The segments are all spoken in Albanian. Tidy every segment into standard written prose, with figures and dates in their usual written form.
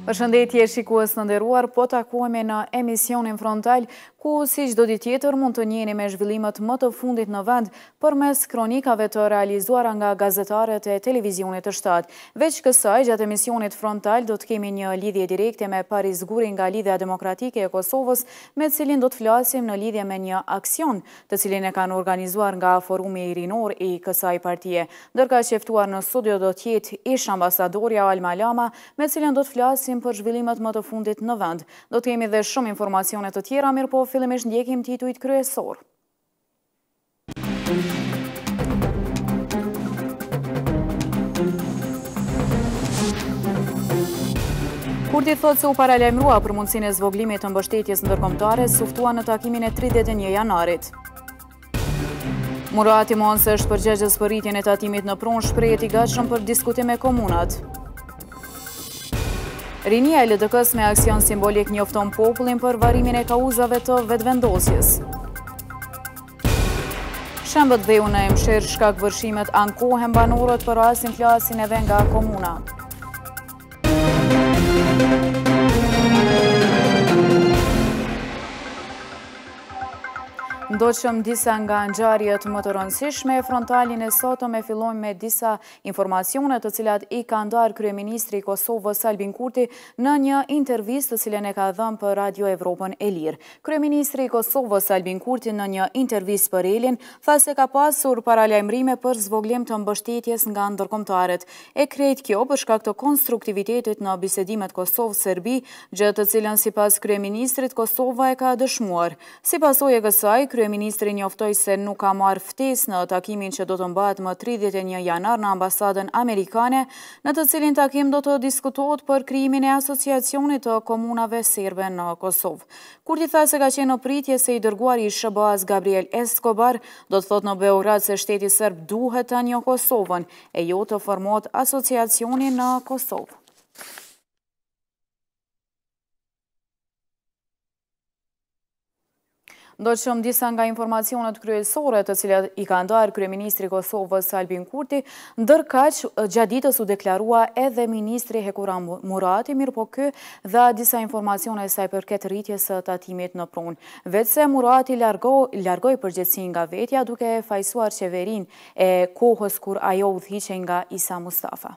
Përshëndetje shikues të nderuar, po takohemi në emisionin frontal ku si çdo ditë tjetër mund të njiheni me zhvillimet më të fundit në vend përmes kronikave të realizuara nga gazetarët e televizionit të shtat. Veç kësaj, gjatë emisionit frontal do të kemi një lidhje direkte me Paris Guri nga Lidhja Demokratike e Kosovës, me cilin do të flasim në lidhje me një aksion të cilin e kanë organizuar nga Forumi Rinor i kësaj partie. Ndërka që ftuar në studio do të jetë ish ambasadorja Alma Lama, me cilin do të flasim për zhvillimet më të fundit në vend. Do të kemi dhe shumë informacione të tjera, mirë po fillimisht ndjekim tituit kryesor. Kurti thotë se u paralajmërua për mundësinë e zvogëlimit të mbështetjes ndërkombëtare, u ftua në takimin e 31 janarit. Murati mohon se është përgjegjës për rritjen e tatimit në pronë, shprehet i gatshëm për diskutim me komunat. Rinia e LDK-s me aksion simbolik njofton popullin për varimin e kauzave të vetëvendosjes. Shembët dheu në Emshir shkak vërshimet ankohen banorët për rastin flasin edhe nga komuna. Ndoqëm disa nga ngjarjet më të rëndësishme, frontalin e sotëm e fillojmë me disa informacione të cilat i ka ndarë kryeministri i Kosovës Albin Kurti në një intervistë të cilën e ka dhënë për Radio Evropën e Lirë. Kryeministri i Kosovës Albin Kurti në një intervistë për Elin tha se ka pasur paralajmërime për zvogëlim të mbështetjes nga ndërkombëtarët. E krejt kjo për shkak të konstruktivitetit në bisedimet Kosovë-Serbi, gjë të cilën sipas kryeministrit Kosova e ka dëshmuar. Si pasojë e kësaj, kryeministri njoftoi se nuk ka marrë ftesë në takimin që do të mbahet më 31 janar në ambasadën amerikane, në të cilin takim do të diskutohet për krijimin e asociacionit të komunave serbe në Kosovë. Kurti tha se ka qenë në pritje se i dërguari i SBA-s Gabriel Escobar do të thotë në Beograd se shteti serb duhet ta njohë Kosovën e jo të formohet asociacioni në Kosovë. Ndoqëm disa nga informacionet kryesore të cilat i ka ndarë kryeministri i Kosovës Albin Kurti, ndërkaq gjatë ditës u deklarua edhe ministri Hekuran Murati, mirë po ky dha disa informacione sa i përket rritjes së tatimit në pronë. Vetëse Murati largoi përgjegjësinë nga vetja duke fajsuar qeverinë e kohës kur ajo udhhiqej nga Isa Mustafa.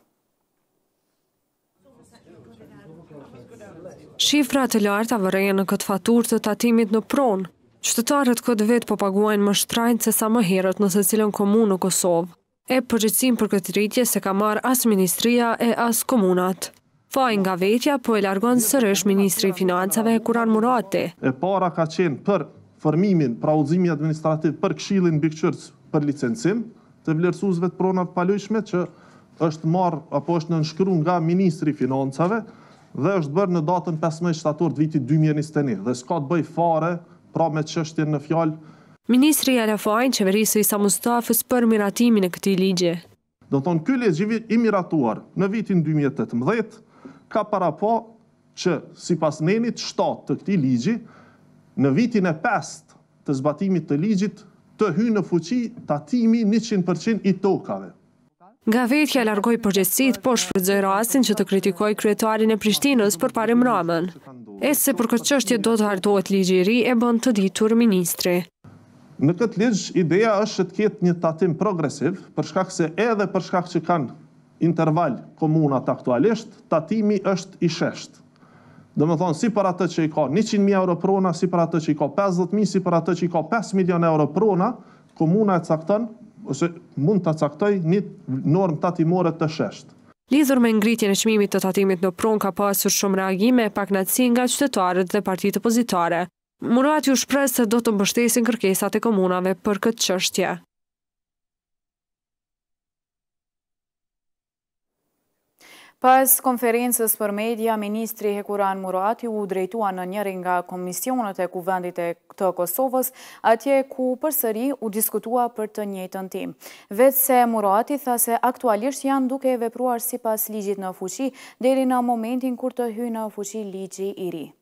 Shifrat e larta vërejnë në këtë faturë të tatimit në pronë. Qytetarët këtë vetë po paguajnë më shtrajnë se sa më herët në secilën komunë në Kosovë. E përgjegjësinë për këtë rritje se ka marrë as ministria e as komunat. Faji nga vetja po e largon sërish ministri i financave Hekuran Murati. E para ka qenë për formimin, pra udhëzimi administrativ për Këshillin mbikëqyrës për licencim të vlerësuesve të pronave palojshme që është marrë apo është nënshkruar nga ministri i financave dhe është bërë në datën 15 shtator të vitit 2021 dhe s'ka të bëj fare pra me çështjen në fjalë. Ministri ja lafajnë qeverisë Isa Mustafës për miratimin e këtij ligji. Do thonë ky ligj i miratuar në vitin 2018 ka parapo që sipas nenit 7 të këtij ligji në vitin e 5 të zbatimit të ligjit të hyjë në fuqi tatimi 100% i tokave. Nga vetja largoi përgjegjësitë, po shfrytëzoi rastin që të kritikojë kryetarin e Prishtinës përparim Ramën. E se për këtë çështje do të hartohet ligji i ri e bën të ditur ministri. Në këtë ligj ideja është të ketë një tatim progresiv, për shkak se edhe për shkak që kanë interval komunat aktualisht, tatimi është i sheshtë. Domethënë si për atë që i ka 100.000 euro prona, si për atë që i ka 50.000, si për atë që i ka 5 milion euro prona, komuna e cakton ose mund të caktoj një normë tatimore të sheshtë. Lidhur me ngritjen e çmimit të tatimit në pronë ka pasur shumë reagime e pakënaqësi nga qytetarët dhe partitë opozitare. Murati u shpreh se do të mbështesin kërkesat e komunave për këtë çështje. Pas konferencës për media, ministri Hekuran Murati u drejtua në njërin nga komisionet e kuvendit të Kosovës, atje ku përsëri u diskutua për të njëjtën temë. Vetëse Murati tha se aktualisht janë duke vepruar sipas ligjit në fuqi deri në momentin kur të hyjë në fuqi ligji i ri.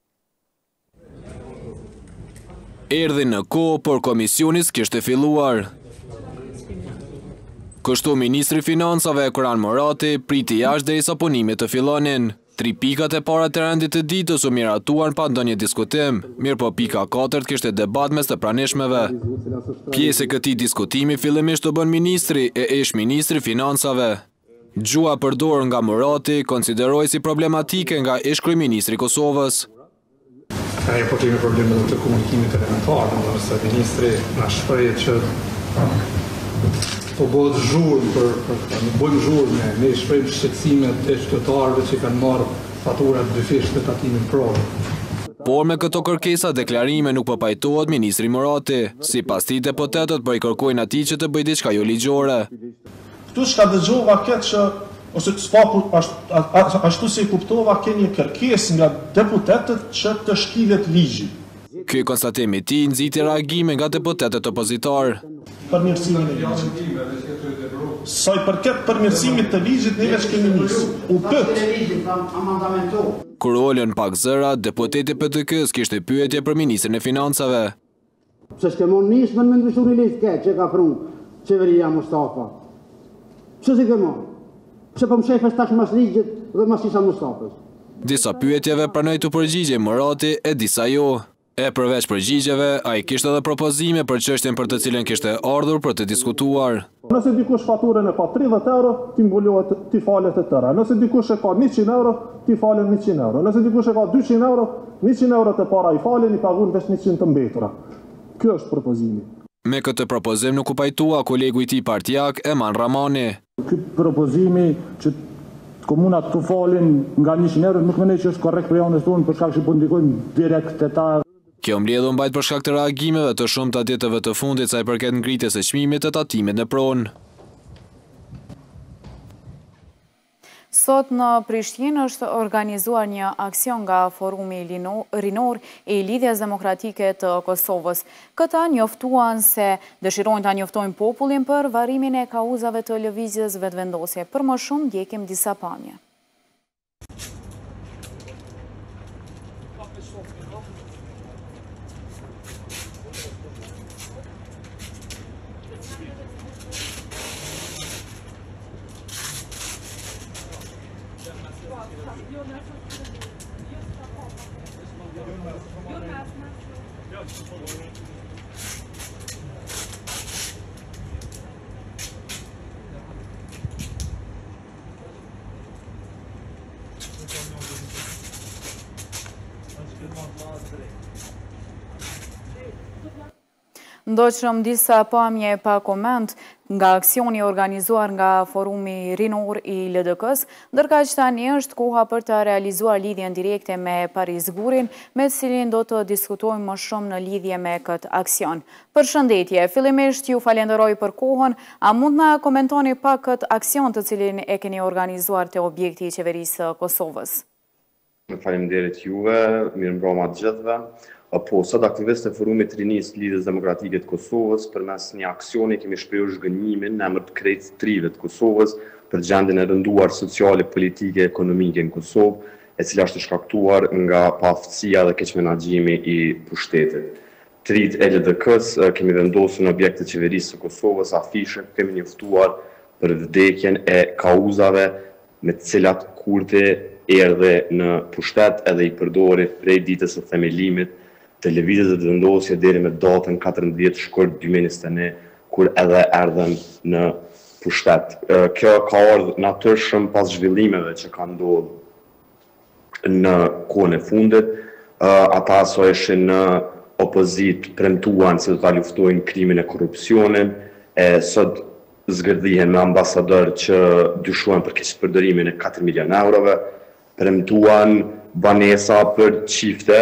Erdhi në kohë por komisioni s'kishte filluar. Kështu ministri financave Hekuran Murati priti jashtë derisa punimet të fillonin. 3 pikat e para të rendit të ditës u miratuan pa ndonjë diskutim, mirë po pika 4 kishte debat mes të pranishmeve. Pjesë e këtij diskutimi fillimisht u bën ministri e ish-ministri financave. Gjua përdorur nga Murati konsideroi si problematike nga ish-kryeministri i Kosovës. Ai po kemi probleme të komunikimit elementar, nëse ministri na shpreh që po bëhet zhurmë në bëjmë zhurmë, ne shprehim shqetësimet e qytetarëve që kanë marrë faturat dyfish të tatimit provë. Por me këto kërkesa deklarime nuk po pajtohet ministri Murati. Sipas tij deputetët po i kërkojnë atij që të bëjë diçka jo ligjore. Këtu shka dëgjova këtë që, ose ashtu si kuptova ke një kërkesë nga deputetët që të shkilet ligji. Ky konstatim i tij nxiti reagime nga deputetët opozitar. Përmirësimin e ligjit. Sa i përket përmirësimit të ligjit, ne veç kemi nisë. U pyet. Kur olën pak zëra, deputeti PTK-s kishte pyetje për ministrin e financave. Pse s'kemon nismën me ndryshu një listë që ka pru qeveria Mustafa. Pse se kemon? Pse po më shefes tash mas ligjit dhe mas Isa Mustafës? Disa pyetjeve pranoi të përgjigje Murati e disa jo. E përveç përgjigjeve, ai kishte edhe propozime për çështjen për të cilën kishte ardhur për të diskutuar. Nëse dikush faturën e pa 30 euro, ti mbulohet, ti falet e tëra. Nëse dikush e ka 100 euro, ti falen 100 euro. Nëse dikush e ka 200 euro, 100 euro të para i falen, i pagun veç 100 të mbetura. Kjo është propozimi. Me këtë propozim nuk u pajtua kolegu i tij partijak Eman Ramani. Ky propozimi që komunat të falin nga 100 euro nuk mendoj që është korrekt për anën tonë, për shkak se po ndikojnë direkt te ta. Kjo mbledhur mbajt për shkak të reagimeve të shumta ditëve të fundit sa i përket ngritjes së çmimit të tatimit në pronë. Sot në Prishtinë është organizuar një aksion nga Forumi Rinor i Lidhjes Demokratike të Kosovës. Këta njoftuan se dëshirojnë ta njoftojnë popullin për varrimin e kauzave të lëvizjes vetëvendosje. Për më shumë ndjekim disa pamje. Ndoqëm disa pamje pa koment nga aksioni organizuar nga Forumi Rinor i LDK-s, ndërkaq tani është koha për të realizuar lidhjen direkte me Paris Gurin, me cilin do të diskutojmë më shumë në lidhje me këtë aksion. Përshëndetje, fillimisht ju falenderoj për kohën, a mund na komentoni pak këtë aksion të cilin e keni organizuar te objekti i qeverisë Kosovës? Faleminderit juve, mirëmbrëma të gjithëve. Po, sot aktivistët e Forumit Rinis Lidhjes Demokratike të Kosovës përmes një aksioni kemi shprehur zhgënjimin në emër të krejtë trive të Kosovës për gjendjen e rënduar sociale, politike, ekonomike në Kosovë, e cila është shkaktuar nga paaftësia dhe keq menaxhimi i pushtetit. Trit e LDK-s kemi vendosur në objekte të qeverisë së Kosovës afishe, kemi njoftuar për vdekjen e kauzave me të cilat kurti erdhe në pushtet edhe i përdori prej ditës së themelimit të lëvizjes së vendosje deri me datën 14 shkurt 2021, kur edhe erdhën në pushtet. Kjo ka ardhur natyrshëm pas zhvillimeve që kanë ndodhur në kohën e fundit. Ata so ishin në opozit premtuan se do ta luftojnë krimin e korrupsionit, sot zgërdhihen me ambasador që dyshuan për keqpërdorimin e 4 milion eurove, premtuan banesa për çifte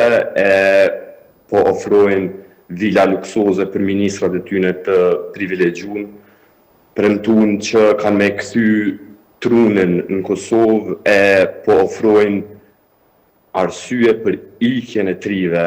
po ofrojnë vila luksoze për ministrat e tyre të privilegjuar, premtuan që kanë me kthy trunin në Kosovë po ofrojnë arsye për ikjen e trive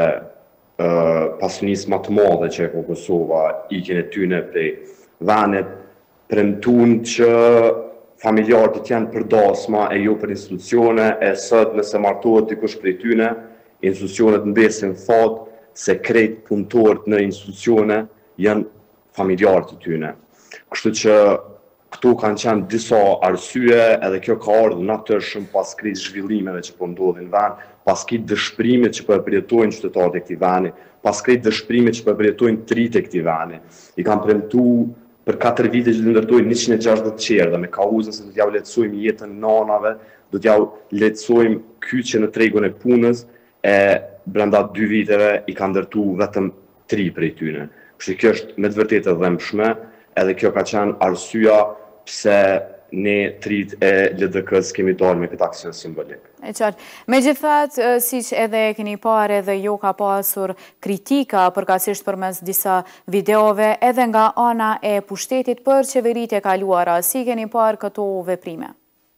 pasunisë më të madhe që ka Kosova, ikjen e tyre prej vendit, premtuan që familjarët të janë për dasma e jo për institucione, sot nëse martohet dikush prej tyre, institucionet mbesin fat se krejt punëtorët në institucione janë familjarët të tyre. Kështu që Këtu kanë qenë disa arsye, edhe kjo ka ardhur natyrshëm pas krizë zhvillimeve që po ndodhin në vend, pas këtij dëshpërimit që po e përjetojnë qytetarët e këtij vendi, pas këtij dëshpërimit që po e përjetojnë tritë e këtij vendi. I kanë premtuar për 4 vite që do ndërtojnë 160 qerdha me kauzën se do t'ja lehtësojmë jetën nanave, do t'ja lehtësojmë kyçje në tregun e punës, e brenda 2 viteve i kanë ndërtu vetëm 3 prej tyre. Kështu kjo është me të vërtetë e dhëmshme, edhe kjo ka qenë arsyeja pse ne trit e LDK-s kemi dalë me këtë aksion simbolik. E qartë. Megjithatë, siç edhe e keni parë edhe jo ka pasur kritika përkatësisht përmes disa videove edhe nga ana e pushtetit për qeveritë e kaluara. Si keni parë këto veprime?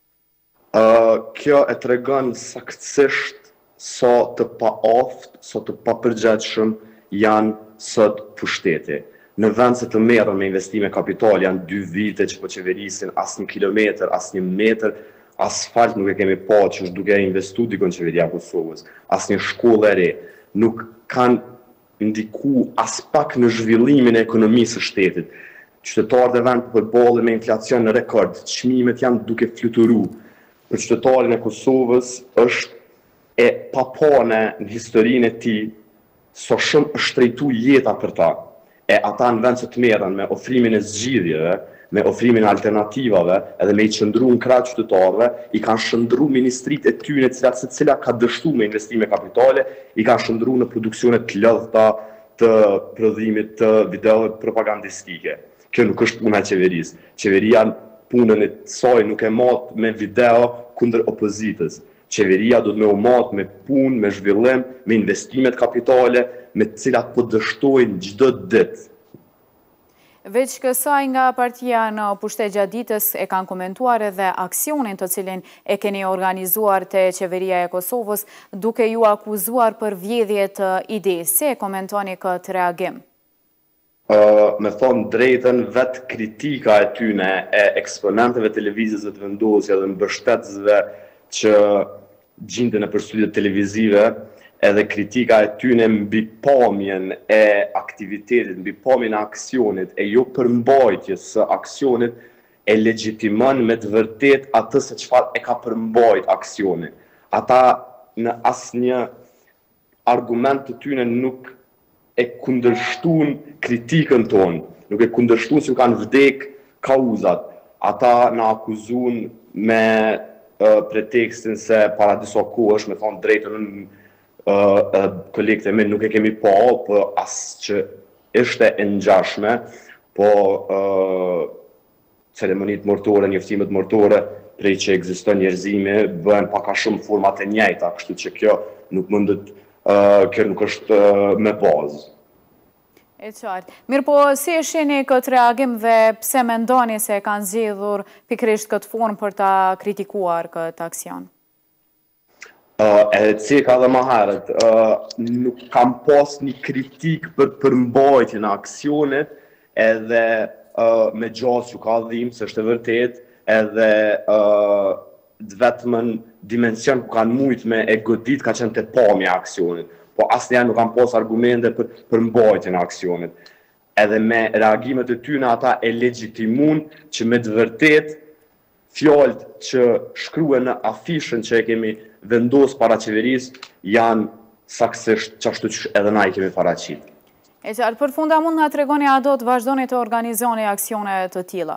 Kjo e tregon saktësisht sa të paaftë, sa të papërgjegjshëm janë sot pushteti. Në vend se të merren me investime kapital, janë 2 vite që po qeverisin as 1 kilometër, as 1 metër asfalt nuk e kemi pa që është duke investu dikon qeveria Kosovës, as një shkollë e re, nuk kanë ndiku as pak në zhvillimin e ekonomisë së shtetit. Qytetarët e vend përballen me inflacion në rekord, çmimet janë duke fluturuar. Për qytetarin e Kosovës është e papane në historinë e tij, sa shumë është shtrejtu jeta për ta. E ata në vend që të merren me ofrimin e zgjidhjeve, me ofrimin e alternativave, edhe me i qëndru në krah qytetarëve, i kanë shëndru ministritë e tyre, secila ka dështu me investime kapitale, i kanë shëndru në produksione të lodhta të prodhimit të videove propagandistike. Kjo nuk është puna e qeverisë. Qeveria punën e saj nuk e mat me video kundër opozitës. Qeveria do të me umat me punë, me zhvillim, me investimet kapitale, me të cilat po dështojnë çdo ditë. Veç kësaj nga partia në pushtet gjatë ditës e kanë komentuar edhe aksionin të cilin e keni organizuar të qeveria e Kosovës, duke ju akuzuar për vjedhje të ide. Se komentoni këtë reagim? Me thonë drejtën, vetë kritika e tyne e eksponentëve televizijës të vendosje dhe mbështetësve që gjindën e përstudiet televizive, edhe kritika e tyne mbi pamjen e aktivitetit, mbi pamjen e aksionit, e jo përmbajtjes së aksionit, e legjitimon me të vërtet atë se çfarë e ka përmbajt aksionit. Ata në asnjë argument të tyne nuk e kundërshtun kritikën tonë, nuk e kundërshtun se kanë vdek kauzat. Ata na akuzun me pretekstin se para disa kohësh, me thonë drejtën kolegët e min nuk e kemi pa, për asë që ishte e ngjashme, po ceremonit mortore, njoftimet mortore, prej që ekziston njerëzimi, bëhen paka shumë format e njëjta, kështu që kjo nuk mundet, kjo nuk është me bazë. E qartë. Mirë po, si e shihni këtë reagim dhe pse mendoni se kanë zgjedhur pikërisht këtë formë për ta kritikuar këtë aksion? Edhe ceka dhe më herët, nuk kam pas një kritik për përmbajtjen e aksionit, edhe me gjasë që ka dhimbë, se është e vërtet, edhe vetëmën dimension ku kanë mujt me e godit ka qenë të pamja aksionit. Po asnjëherë nuk kam pas argumente për përmbajtjen e aksionit. Edhe me reagimet e tyre ata e legjitimun që me të vërtet fjalët që shkruhen në afishën që e kemi vendos para qeverisë janë saktësisht çashtu që edhe na i kemi paraqit. E qartë, për funda mund nga tregoni a do të vazhdoni të organizoni aksione të tilla?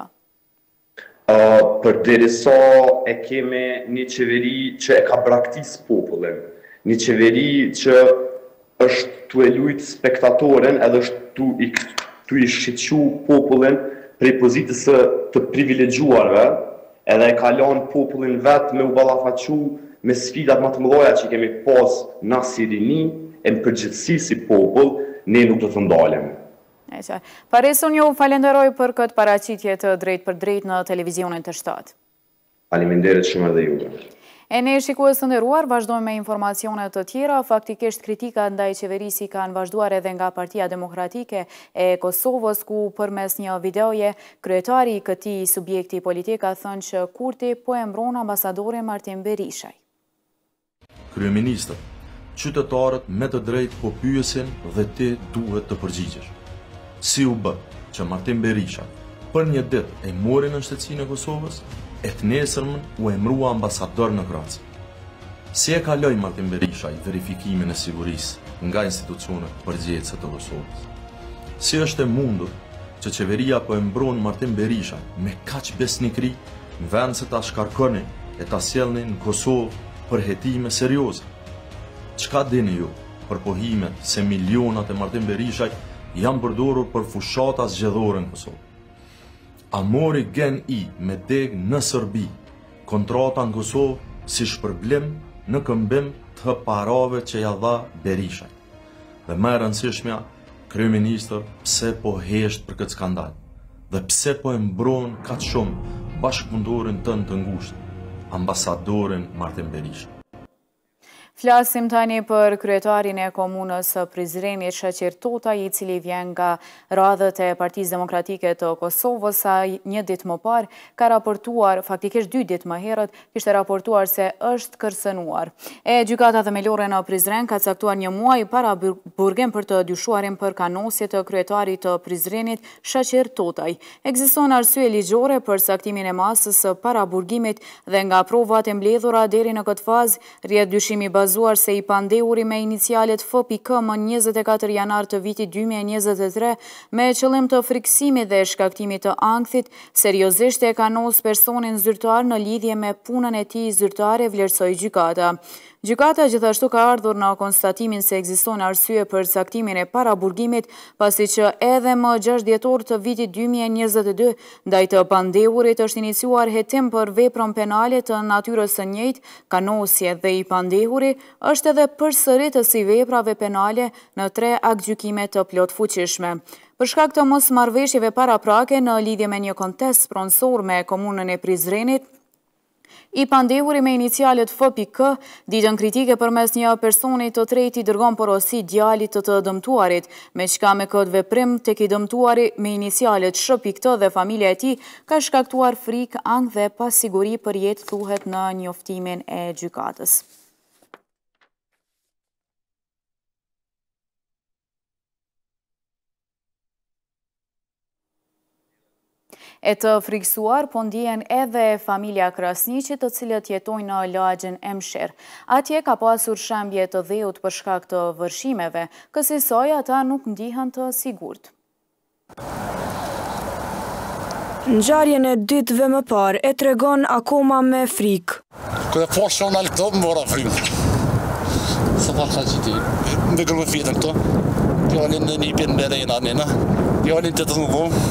Përderisa e kemi një qeveri që e ka braktis popullin, një qeveri që është tu e lujt spektatoren edhe është tu i shqyqu popullin prej pozitës të privilegjuarve, edhe e kalon popullin vetë me u ballafaqu me sfidat më të mëdha që kemi pas na si rini, e në përgjithësi si popull, ne nuk do të ndalemi. Paresun ju falenderoj për këtë paraqitje të drejt për drejt në televizionin të shtatë. Faleminderit shumë edhe juve. E ne shikues të nderuar, vazhdojmë me informacionet të tjera. Faktikisht kritika ndaj qeverisë kanë vazhduar edhe nga Partia Demokratike e Kosovës, ku përmes një videoje kryetari i këtij subjekti politik ka thënë që Kurti po e mbron ambasadorin Martin Berishaj. Kryeministër, qytetarët me të drejtë po pyesin dhe ti duhet të përgjigjesh. Si u bë që Martin Berisha, për një ditë e mori në shtëtsinë e Kosovës, e të nesërmën u emrua ambasador në Kroaci. Si e kaloi Martin Berisha i verifikimin e sigurisë nga institucionet përgjegjëse të Kosovës? Si është e mundur që qeveria po e mbron Martin Berisha me kaq besnikëri në vend se ta shkarkoni e ta sjellni në Kosovë për hetime serioze? Çka dini ju për pohimet se milionat e Martin Berishaj janë përdorur për fushata zgjedhore në Kosovë? A mori Gen I me deg në Serbi kontrata në Kosovë si shpërblim në këmbim të parave që ja dha Berishaj? Dhe më e rëndësishmja, kryeministër, pse po hesht për këtë skandal? Dhe pse po e mbron kaq shumë bashkëpunëtorin tënd të ngushtë, ambasadorin Martin Berisha? Flasim tani për kryetarin e komunës Prizrenit, Shaqir Totaj, i cili vjen nga radhët e Partisë Demokratike të Kosovës. Sa një ditë më parë ka raportuar, faktikisht 2 ditë më herët, kishte raportuar se është kërcënuar. Gjykata themelore në Prizren ka caktuar një muaj para burgim për të dyshuarin për kanosje të kryetarit të Prizrenit, Shaqir Totaj. Ekziston arsye ligjore për saktimin e masës para burgimit dhe nga provat e mbledhura deri në këtë fazë rrihet dyshimi bazuar se i pandehuri me inicialet F.K. më 24 janar të vitit 2023 me qëllim të friksimit dhe shkaktimit të ankthit, seriozisht e kanos personin zyrtar në lidhje me punën e tij zyrtare, vlerësoi gjykata. Gjykata gjithashtu ka ardhur në konstatimin se ekziston arsye për saktimin e paraburgimit, pasi që edhe më 6 dhjetor të vitit 2022 ndaj të pandehurit është iniciuar hetim për veprën penale të natyrës së njëjtë, kanosje, dhe i pandehuri është edhe përsëritës i veprave penale në 3 aktgjykime të plotfuqishme. Për shkak të mosmarrëveshjeve paraprake në lidhje me një kontest pronësor me komunën e Prizrenit, i pandehuri me inicialet F.K. ditën kritike përmes një personi të tretë i dërgon porosi djalit të dëmtuarit, me çka me këtë veprim tek i dëmtuari me inicialet Sh.T. dhe familja e tij ka shkaktuar frikë, ankth dhe pasiguri për jetë, thuhet në njoftimin e gjykatës. E të friksuar po ndjen edhe familja Krasniqit, të cilët jetojnë në lagjen e Msher. Atje ka pasur shembje të dheut për shkak të vërshimeve, kësaj ata nuk ndihen të sigurt. Ngjarjen e ditëve më parë e tregon akoma me frikë. Kur e poshtë në këto më vora frikë. Sa ta qiti. Me grupe fitën këto. Djalin në nipin me rena nëna. Djalin të të ngum.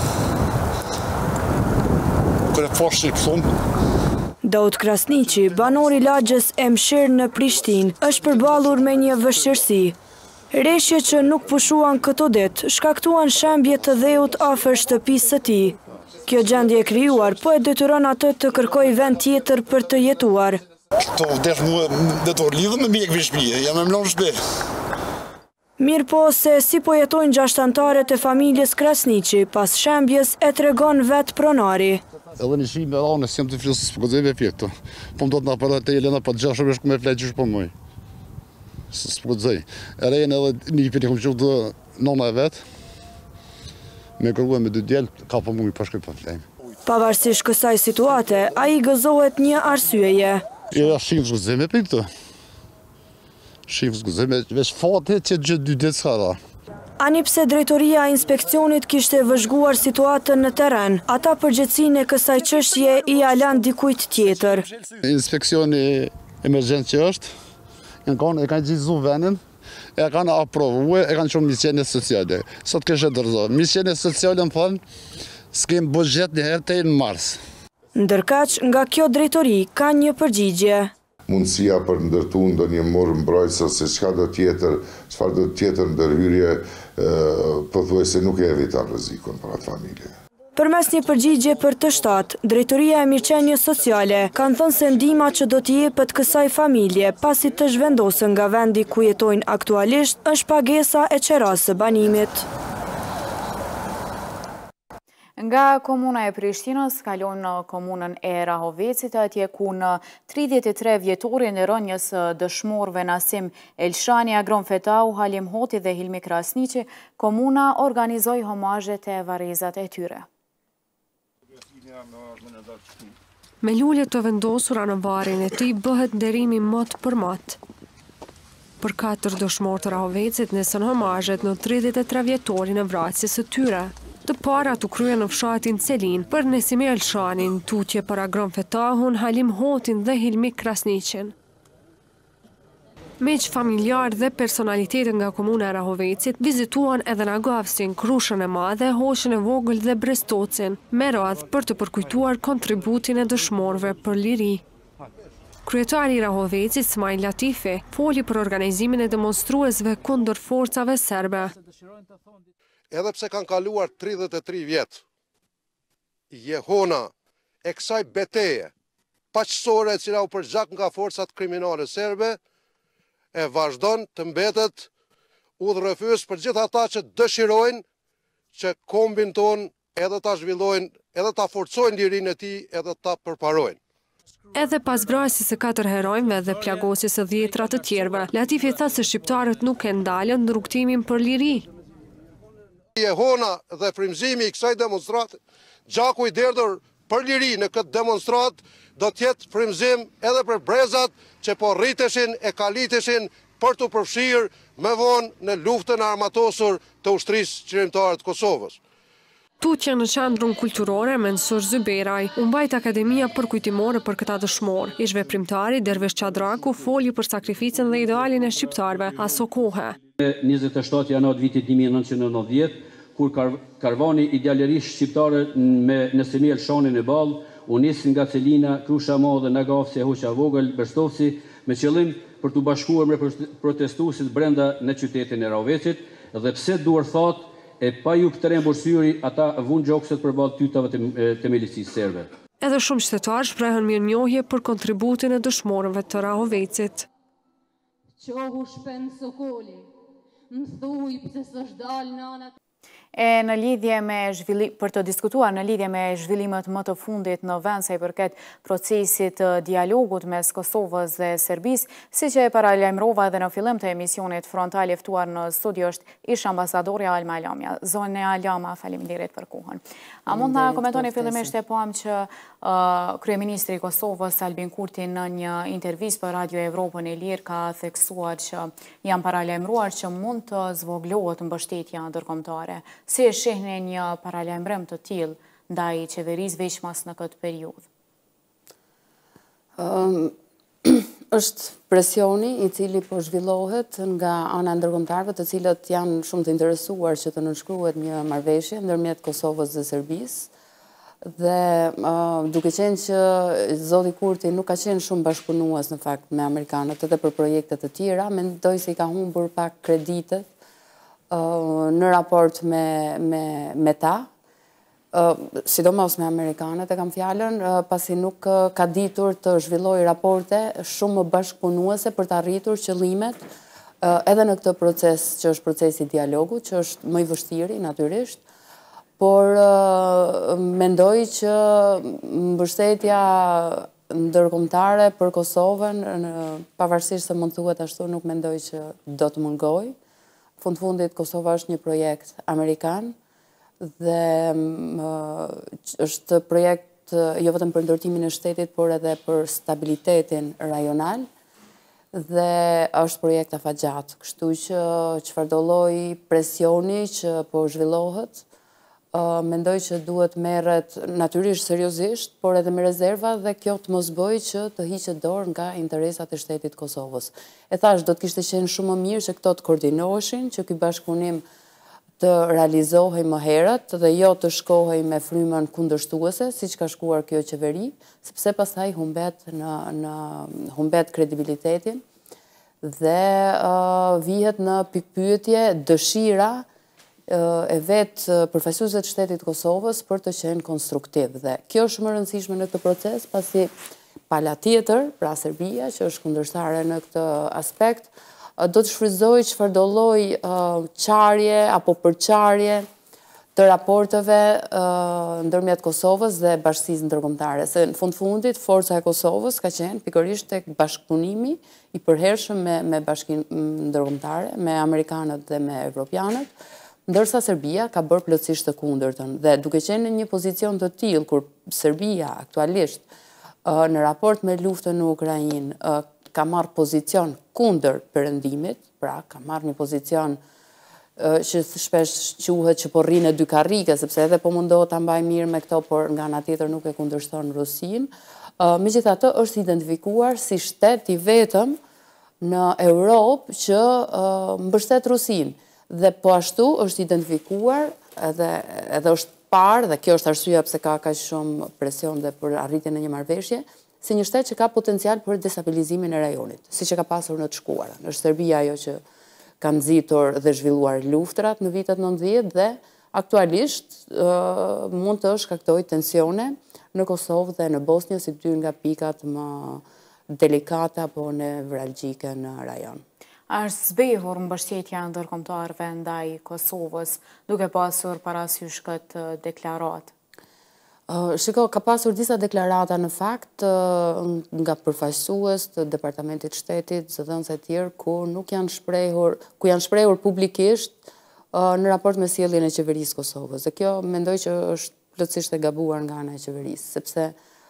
Daud Krasniqi, banor i lagjes e Msher në Prishtinë, është përballur me një vështirësi. Reshje që nuk pushuan këto ditë shkaktuan shembje të dheut afër shtëpisë së tij. Kjo gjendje e krijuar po e detyron atë të kërkojë vend tjetër për të jetuar. Këto vdes mua dhe të lidhëm me mjek vishpije, jam e mlon shtëpi. Mirë po se si po jetojnë 6 anëtarët e familjes Krasniqi, pas shembjes e tregon vetë pronari. Edhe një shime edhe në sim të flisë së pëgëzeve e pjekto. Po më do të nga përda të jelena për gjashëm e shku me flejt qysh për mëj. Së pëgëzej. E rejnë edhe një për një këmë qëllë të nona e vetë. Me kërguaj me 2 djelë, ka për mëj përshkoj për flejmë. Pavarësisht kësaj situate, a i gëzohet një arsyeje. Ja, shimë së gëzeme për këto. Shimë së gëzeme, veç fate që gjithë 2 djetë s'ka da. Ani pse drejtoria e inspekcionit kishte vëzhguar situatën në terren, ata përgjegjësinë e kësaj çështje i alan dikujt tjetër. Inspekcioni emergjent që është, e kanë gjithë vendin, e kanë aprovuar, e kanë qenë misjene sociale. Sot kështë dorëzuar. Misjene sociale më thonë, s'kem buxhet një herë të në mars. Ndërkaq, nga kjo drejtori ka një përgjigje. Mundësia për ndërtu ndo një morë mbrojtësa se çfarë do tjetër ndërhyrje, pothuaj se nuk e evitar rrezikun për atë familje. Përmes një përgjigje për të shtatë, Drejtoria e Mirëqenies Sociale kanë thënë se ndihma që do t'i jepet kësaj familje pasi të zhvendosën nga vendi ku jetojnë aktualisht është pagesa e qerasë së banimit. Nga komuna e Prishtinës, kalon në komunën e Rahovecit, atje ku në 33 vjetorin e rënjës dëshmorëve Nasim Elshani, Agron Fetau, Halim Hoti dhe Hilmi Krasniqi, komuna organizoi homazhe te varrezat e tyre. Me lulje të vendosura në varin e tij bëhet nderimi mat për mat. Për 4 dëshmorë të Rahovecit nesën homazhet në 33 vjetorin e vrasjes së tyre. Të parat u kryen në fshatin Celin për Nesime Elshanin, Tutje Paragron Fetahun, Halim Hotin dhe Hilmi Krasniqin. Miq familjar dhe personalitetet nga komuna e Rahovecit vizituan edhe Nagavsin, Krushën e Madhe, Hoqën e Vogël dhe Brestocin, me radhë për të përkujtuar kontributin e dëshmorëve për liri. Kryetari i Rahovecit, Smajl Latifi, foli për organizimin e demonstruesve kundër forcave serbe. Edhe pse kanë kaluar 33 vjet, jehona e kësaj beteje paqësore e cila u përgjak nga forcat kriminale serbe, e vazhdon të mbetet udhërrëfyes për gjithë ata që dëshirojnë që kombin ton edhe ta zhvillojnë, edhe ta forcojnë lirinë e tij, edhe ta përparojnë. Edhe pas vrasjes së 4 heronjve dhe plagosjes së 10 të tjerëve, Latifi tha se shqiptarët nuk e ndalën në rrugtimin për liri. Jehona dhe frymëzimi i kësaj demonstrate, gjaku i derdhur për liri në këtë demonstrat, do t'jetë frymëzim edhe për brezat që po rriteshin e kaliteshin për të përfshirë më vonë në luftën armatosur të ushtrisë qërimtare të Kosovës. Tutje në qendrën kulturore Mensur Zyberaj u mbajt akademia përkujtimore për këta dëshmorë. Ish veprimtari Dervesh Qadraku foli për sakrificën dhe idealin e shqiptarëve aso kohe. 27 janar vitit 1990, kur karvani idealerisht shqiptare me Nesime Elshanin e Ballë u nis nga Celina, Krusha e Madhe, Nagavsi, Hoqja e Vogël, Brestocsi, me qëllim për të bashkuar me protestuesit brenda në qytetin e Rahovecit, dhe pse duar thot e pa ju të rembursyri ata vunë gjokset përballë tytave të milicisë serbe. Edhe shumë qytetarë shprehën mirënjohje për kontributin e dëshmorëve të Rahovecit. Qohu shpen sokoli, më thuj pëse s'është dalë në anat. Në lidhje me për të diskutuar në lidhje me zhvillimet më të fundit në vend sa i përket procesit të dialogut mes Kosovës dhe Serbisë, siç e paralajmërova edhe në fillim të emisionit frontal, i ftuar në studio është ish ambasadori Alma Alamja. Zone Alama, faleminderit për kohën. A mund na komentoni fillimisht e pam që kryeministri i Kosovës Albin Kurti në një intervistë për Radio Evropën e Lirë ka theksuar që janë paralajmëruar që mund të zvoglohet mbështetja ndërkombëtare. Si e shihni një paralajmërim të tillë ndaj qeverisë veçmas në këtë periudhë? Është presioni i cili po zhvillohet nga ana e ndërkombëtarëve, të cilët janë shumë të interesuar që të nënshkruhet një marrëveshje ndërmjet Kosovës dhe Serbisë. Dhe duke qenë që zoti Kurti nuk ka qenë shumë bashkëpunues në fakt me amerikanët edhe për projekte të tjera, mendoj se i ka humbur pak kreditet në raport me ta, sidomos me amerikanët e kam fjalën, pasi nuk ka ditur të zhvilloj raporte shumë bashkëpunuese për të arritur qëllimet edhe në këtë proces që është procesi dialogu, që është më i vështirë natyrisht, por mendoj që mbështetja ndërkombëtare për Kosovën, pavarësisht se mund thuhet ashtu, nuk mendoj që do të mungoj. Fundit Kosova është një projekt amerikan dhe është projekt jo vetëm për ndërtimin e shtetit, por edhe për stabilitetin rajonal dhe është projekt afatgjat. Kështu që çfarëdo lloj presioni që po zhvillohet, mendoj që duhet merret natyrisht seriozisht, por edhe me rezerva dhe kjo të mos bëjë që të hiqet dorë nga interesat e shtetit Kosovës. E thash, do të kishte qenë shumë më mirë që këto të koordinoheshin, që ky bashkëpunim të realizohej më herët dhe jo të shkohej me frymën kundërshtuese, siç ka shkuar kjo qeveri, sepse pastaj humbet kredibilitetin dhe vihet në pikpyetje dëshira e vetë përfaqësuesve të shtetit Kosovës për të qenë konstruktiv. Dhe kjo është shumë e rëndësishme në këtë proces, pasi pala tjetër, pra Serbia, që është kundërshtare në këtë aspekt, do të shfrytëzojë çfarëdo lloj qarje apo përçarje të raporteve ndërmjet Kosovës dhe bashkësisë ndërkombëtare. Se në fundit, forca e Kosovës ka qenë pikërisht tek bashkëpunimi i përhershëm me bashkinë ndërkombëtare, me amerikanët dhe me evropianët, ndërsa Serbia ka bërë plotësisht të kundërtën. Dhe duke qenë në një pozicion të tillë kur Serbia aktualisht në raport me luftën në Ukrainë ka marrë pozicion kundër perëndimit, pra ka marrë një pozicion që shpesh quhet që po rrinë dy karrike, sepse edhe po mundohet ta mbajë mirë me këto, por nga ana tjetër nuk e kundërshton Rusinë. Megjithatë është identifikuar si shtet i vetëm në Europë që mbështet Rusinë. Dhe po ashtu është identifikuar edhe është parë, dhe kjo është arsyeja pse ka kaq shumë presion dhe për arritjen e një marrëveshje, si një shtet që ka potencial për destabilizimin e rajonit, siç e ka pasur në të shkuarën. Është Serbia ajo që ka nxitur dhe zhvilluar luftrat në vitet 90 dhe aktualisht mund të shkaktojë tensione në Kosovë dhe në Bosnjë si dy nga pikat më delikate apo nevralgjike në rajon. A është zbehur mbështetja ndërkombëtarëve ndaj Kosovës duke pasur parasysh këtë deklaratë? Shiko, ka pasur disa deklarata në fakt nga përfaqësues të Departamentit Shtetit, zëdhënës e tjerë, ku janë shprehur publikisht në raport me sjelljen e qeverisë Kosovës. Dhe kjo mendoj që është plotësisht e gabuar nga ana e qeverisë, sepse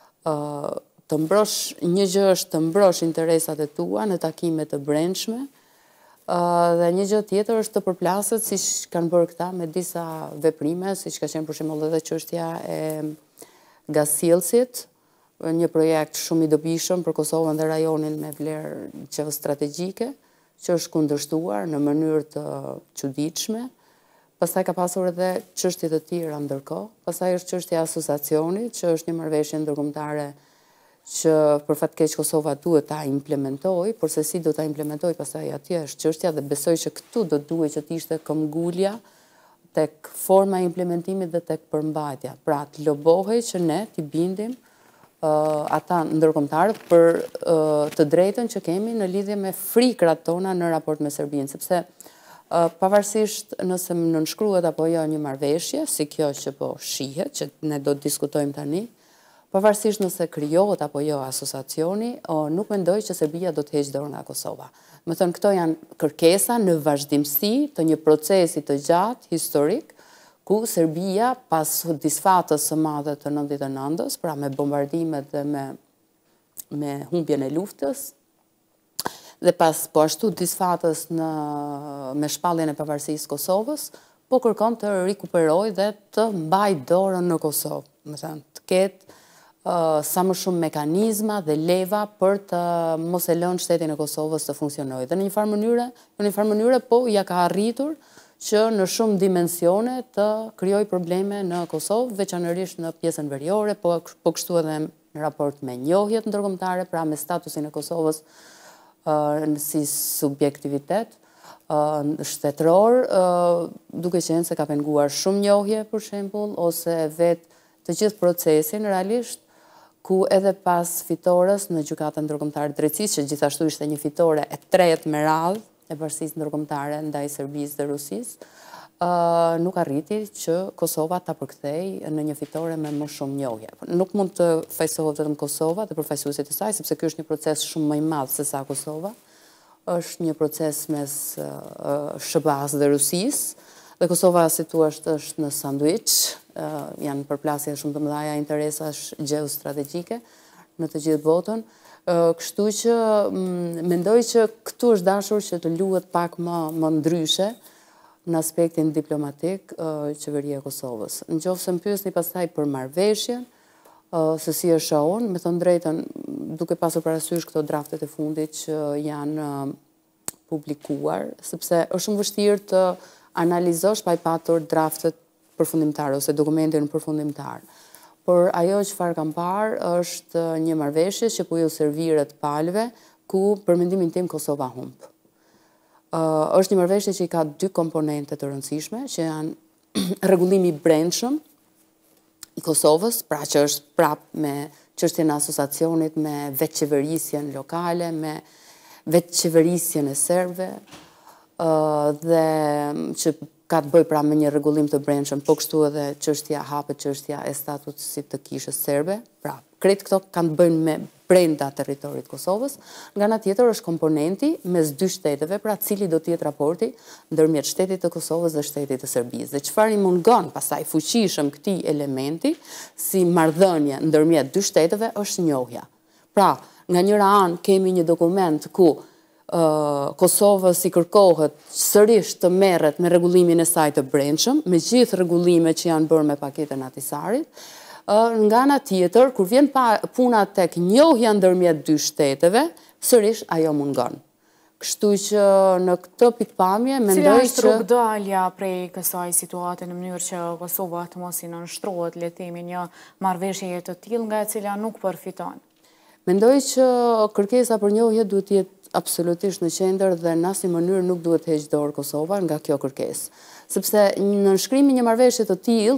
një gjë është të mbrosh interesat e tua në takime të brendshme, dhe një gjë tjetër është të përplaset siç kanë bërë këta me disa veprime, siç ka qenë për shembull edhe çështja e gasjellësit, një projekt shumë i dobishëm për Kosovën dhe rajonin me vlerë strategjike, që është kundërshtuar në mënyrë të çuditshme. Pastaj ka pasur edhe çështje të tjera ndërkohë. Pastaj është çështja e asociacionit, që është një marrëveshje ndërkombëtare që për fat keq Kosova duhet ta implementojë, por se si do ta implementojë pastaj atje është çështja, dhe besoj që këtu do duhet që të ishte këmbgulja tek forma e implementimit dhe tek përmbajtja. Pra të lobohej që ne t'i bindim ata ndërkombëtarët për të drejtën që kemi në lidhje me frikrat tona në raport me Serbinë, sepse pavarësisht nëse nënshkruhet apo jo një marrëveshje, si kjo që po shihet, që ne do të diskutojmë tani, pavarësisht nëse krijohet apo jo asociacioni, nuk mendoj që Serbia do të heqë dorë nga Kosova. Më thënë, këto janë kërkesa në vazhdimsi të një procesi të gjatë, historik, ku Serbia, pas disfatës së madhe të 99-s, pra me bombardimet dhe me humbjen e luftës, dhe pas po ashtu disfatës me shpalljen e pavarësisë Kosovës, po kërkon të rikuperojë dhe të mbajë dorën në Kosovë. Më thënë, të ketë sa më shumë mekanizma dhe leva për të mos e lënë shtetin e Kosovës të funksionojë. Dhe në një farë mënyre, po ja ka arritur që në shumë dimensione të krijojë probleme në Kosovë, veçanërisht në pjesën veriore, po kështu edhe në raport me njohjet ndërkombëtare, pra me statusin e Kosovës si subjektivitet shtetëror, duke qenë se ka penguar shumë njohje, për shembull, ose vetë të gjithë procesin realisht, ku edhe pas fitores në gjykatën ndërkombëtare drejtësisë, që gjithashtu ishte një fitore e tretë me radhë e bashkisë ndërkombëtare ndaj Serbisë dhe Rusisë, nuk arriti që Kosova ta përkthej në një fitore me më shumë njohje. Nuk mund të fajsohet vetëm Kosova dhe përfaqësuesit e saj, sepse ky është një proces shumë më i madh se sa Kosova. Është një proces mes SBA-s dhe Rusisë, dhe Kosova, si thua, është në sanduiç, janë përplasje shumë të mëdha interesash gjeostrategjike në të gjithë botën. Kështu që mendoj që këtu është dashur që të luhet pak më ndryshe në aspektin diplomatik qeveria e Kosovës. Nëse më pyesni pastaj për marrëveshjen, se si është shohur, me thënë drejtën, duke pasur parasysh këto draftet e fundit që janë publikuar, sepse është shumë vështirë të analizosh pa i patur draftet përfundimtar ose dokumentin përfundimtar. Por ajo që farë kam parë është një marrëveshje që po ju serviret palëve, ku për mendimin tim Kosova humb. Është një marrëveshje që i ka dy komponente të rëndësishme, që janë rregullimi i brendshëm i Kosovës, pra që është prapë me çështjen e asociacionit, me vetëqeverisjen lokale, me vetëqeverisjen e serbëve, dhe që ka të bëjë pra me një rregullim të brendshëm, po kështu edhe hapet çështja e statusit të kishës serbe. Pra, krejt këto kanë të bëjnë me brenda teritorit Kosovës, nga ana tjetër është komponenti mes dy shteteve, pra cili do të jetë raporti ndërmjet shtetit të Kosovës dhe shtetit të Serbisë. Dhe çfarë i mungon pastaj fuqishëm këtij elementi si marrëdhënie ndërmjet dy shteteve është njohja. Pra, nga njëra anë kemi një dokument ku Kosovës i kërkohet sërish të merret me rregullimin e saj të brendshëm, me gjithë rregullimet që janë bërë me paketën Ahtisarit. Nga ana tjetër, kur vjen puna tek njohja ndërmjet dy shteteve, sërish ajo mungon. Kështu që në këtë pikpamje mendoj që... Cila është rrugdalja prej kësaj situate në mënyrë që Kosova të mos i nënshtrohet, le të themi, një marrëveshje të tillë nga e cila nuk përfiton? Mendoj që kërkesa për njohje duhet të jetë absolutisht në qendër dhe në asnjë mënyrë nuk duhet të heqë dorë Kosova nga kjo kërkesë. Sepse në nënshkrimi një marrëveshje të tillë,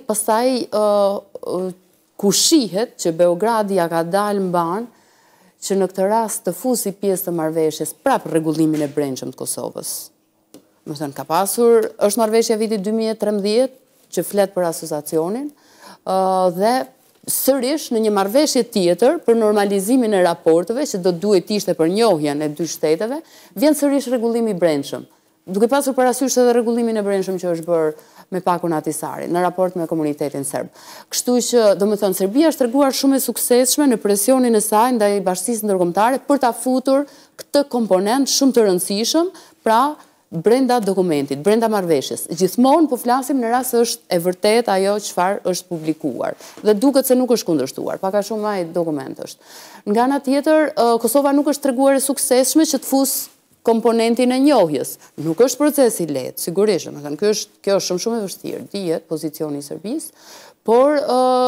pastaj kushihet që Beogradi ja ka dalë mban që në këtë rast të fusi pjesë të marrëveshjes prapë rregullimin e brendshëm të Kosovës. Më thënë, ka pasur, është marrëveshja vitit 2013 që flet për asociacionin dhe sërish në një marrëveshje tjetër për normalizimin e raporteve që do duhet ishte për njohjen e dy shteteve, vjen sërish rregullimi i brendshëm. Duke pasur parasysh edhe rregullimin e brendshëm që është bërë me pakun Ahtisarit, në raport me komunitetin serb. Kështu që, domethënë, Serbia është treguar shumë e suksesshme në presionin e saj ndaj bashkisë ndërkombëtare për ta futur këtë komponent shumë të rëndësishëm, pra brenda dokumentit, brenda marrëveshjes. Gjithmonë po flasim në rast se është e vërtet ajo çfarë është publikuar. Dhe duket se nuk është kundërshtuar, pak a shumë ai dokument është. Nga ana tjetër, Kosova nuk është treguar e suksesshme që të fusë komponentin e njohjes. Nuk është procesi i lehtë, sigurisht, kjo është shumë e vështirë, dihet pozicioni i Serbisë, por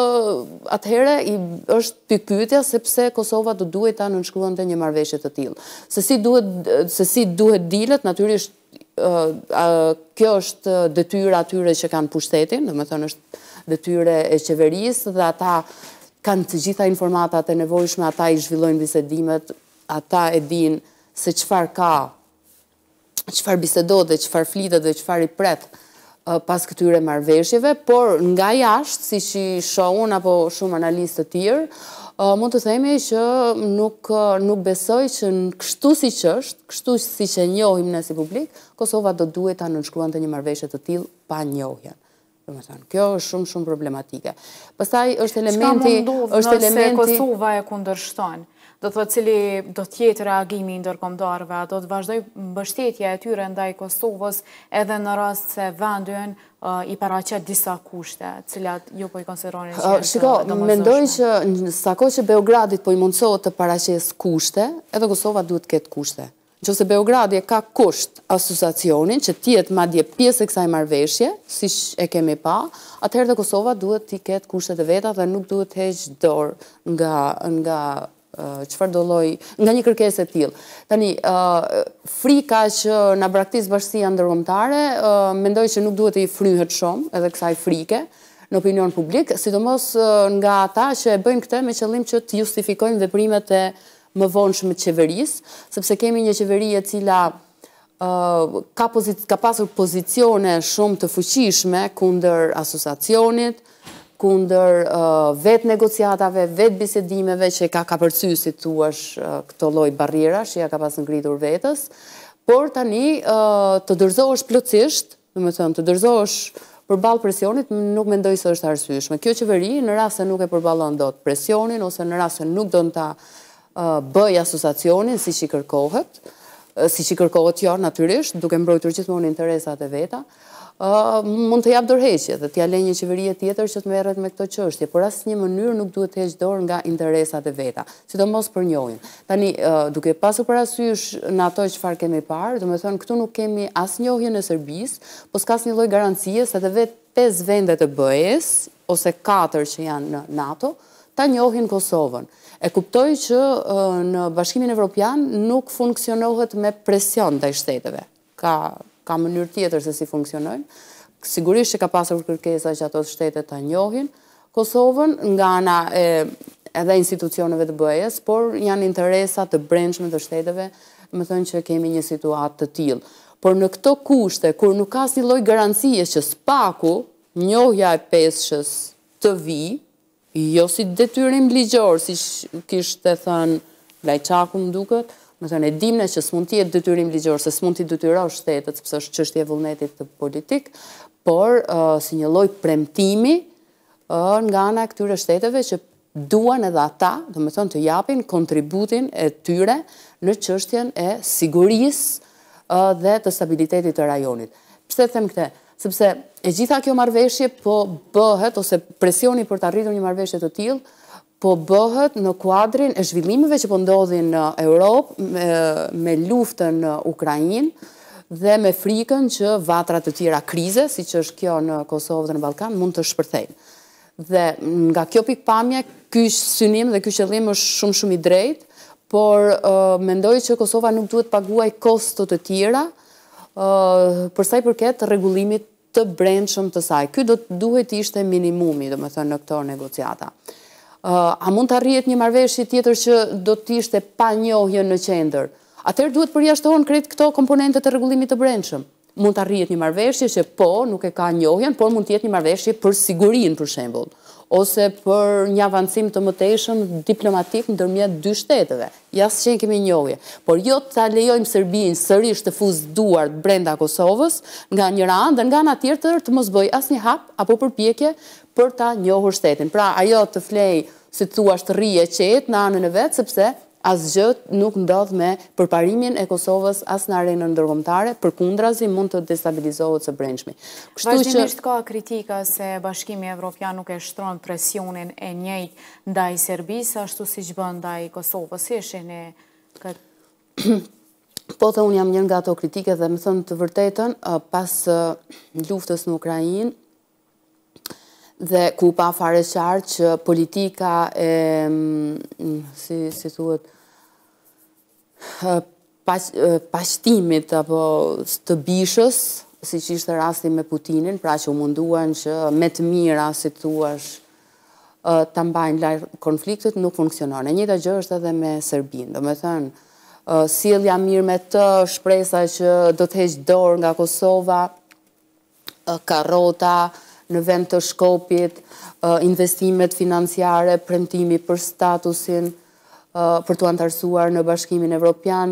atëherë është pyetja sepse Kosova do duhet ta nënshkruante një marrëveshje të tillë. Se si duhet dilet, natyrisht kjo është detyra atyre që kanë pushtetin, domethënë është detyre e qeverisë dhe ata kanë të gjitha informatat e nevojshme, ata i zhvillojnë bisedimet, ata e dinë se çfarë ka, çfarë bisedohet dhe çfarë flitet dhe çfarë i pret pas këtyre marrëveshjeve, por nga jashtë, siç i shoh unë apo shumë analistë të tjerë, mund të themi që nuk besoj që kështu siç është, kështu siç e njohim ne si publik, Kosova do duhet ta nënshkruante një marrëveshje të tillë pa njohjen. Domethënë, kjo është shumë problematike. Pastaj është elementi nëse Kosova e kundërshton. Do thotë cili do t'jetë reagimi ndërkombëtarëve, a do të vazhdoj mbështetja e tyre ndaj Kosovës edhe në rast se vendi i paraqet disa kushte, cilat ju po i konsideroni që domosdoshme. Mendoj që sako që Beogradit po i mundsohet të paraqes kushte, edhe Kosova duhet të ketë kushte. Nëse Beogradi ka kusht asociacionin që tjetë madje pjesë e kësaj marrëveshje, siç e kemi pa, atëherë dhe Kosova duhet t'i ketë kushtet e veta dhe nuk duhet të heqë dorë nga çfarë do lloj nga një kërkesë e tillë. Tani frika që na braktis bashkësia ndërkombëtare, mendoj që nuk duhet të i fryhet shumë edhe kësaj frike në opinion publik, sidomos nga ata që e bëjnë këtë me qëllim që të justifikojnë veprimet e mëvonshme të qeverisë, sepse kemi një qeveri e cila ka pasur pozicione shumë të fuqishme kundër asociacionit, kundër vetë negociatave, vetë bisedimeve që ka përcy, si thuash, këto lloj barriera që ja ka pas ngritur vetës, por tani të dorëzohesh plotësisht, domethënë të dorëzohesh përballë presionit, nuk mendoj se është arsyeshme. Kjo qeveri në rast se nuk e përballon dot presionin ose në rast se nuk don ta bëj asociacionin siç i kërkohet jo natyrisht, duke mbrojtur gjithmonë interesat e veta, mund të jap dorëheqje dhe t'ia lejë një qeveri tjetër që të merret me këtë çështje, por asnjë mënyrë nuk duhet të heqë dorë nga interesat e veta, sidomos për njohjen. Tani, duke pasur parasysh në ato çfarë kemi parë, domethënë këtu nuk kemi as njohjen e Serbisë, po s'ka asnjë lloj garancie se edhe vetë 5 vende të BE-s ose 4 që janë në NATO ta njohin Kosovën. E kuptoj që në Bashkimin Evropian nuk funksionohet me presion ndaj shteteve. Ka mënyrë tjetër se si funksionojnë. Sigurisht që ka pasur kërkesa që ato shtetet ta njohin Kosovën nga ana edhe institucioneve të BE-s, por janë interesa të brendshme të shteteve, më thënë që kemi një situatë të tillë. Por në këto kushte, kur nuk ka asnjë lloj garancie që spaku, njohja e peshës të vi, jo si detyrim ligjor, si kishte thënë Lajçaku më duket, më thënë e dimne që s'mund t'jetë detyrim ligjor, se s'mund t'i detyrosh shtetet, sepse është çështje e vullnetit të politik, por si një lloj premtimi nga ana e këtyre shteteve që duan edhe ata, do me thënë të japin kontributin e tyre në çështjen e sigurisë dhe të stabilitetit të rajonit. Pse them këtë? Sepse e gjitha kjo marrëveshje po bëhet, ose presioni për të arritur një marrëveshje të tillë, po bëhet në kuadrin e zhvillimeve që po ndodhin në Europë me luftën në Ukrainë dhe me frikën që vatra të tjera krize, siç është kjo në Kosovë dhe në Ballkan, mund të shpërthejnë. Dhe nga kjo pikpamje, ky synim dhe ky qëllim është shumë i drejtë, por mendoj që Kosova nuk duhet paguaj kosto të tjera për sa i përket rregullimit të brendshëm të saj. Ky duhet ishte minimumi, domethënë në këto negociata. A mund të arrihet një marrëveshje tjetër që do të ishte pa njohje në qendër? Atëherë duhet përjashtohen krejt këto komponente të rregullimit të brendshëm. Mund të arrihet një marrëveshje që nuk e ka njohjen, por mund të jetë një marrëveshje për sigurinë, për shembull, ose për një avancim të mëtejshëm diplomatik ndërmjet dy shteteve. Ja s'qen kemi njohje, por jo ta lejojmë Serbinë sërish të fuzë duart brenda Kosovës, nga njëra anë dhe nga ana tjetër të mos bëj asnjë hap apo përpjekje për ta njohur shtetin. Pra ajo të flej, si thua, të rrije qetë në anën e vet, sepse asgjë nuk ndodh me përparimin e Kosovës as në arenën ndërkombëtare, përkundrazi mund të destabilizohet së brendshmi. Vazhdimisht ka kritika se Bashkimi Evropian nuk e shtron presionin e njëjtë ndaj Serbisë, ashtu siç bën ndaj Kosovës. Si e shihni këtë? Po unë jam një nga ato kritike dhe më thënë të vërtetën, pas luftës në Ukrainë, dhe ku pa fare qartë që politika e, si thuhet, paqëtimit apo të bishës, si që ishte rasti me Putinin, pra që u munduan që me të mira, si thuash, të mbajnë larg konfliktit, nuk funksionon. E njëjta gjë është edhe me Serbinë. Do me thënë, sjellja mirë me të, shpresa që do të heqë dorë nga Kosova, karrota në vend të Shkopit, investimet financiare, premtimi për statusin, për të antarësuar në Bashkimin Evropian,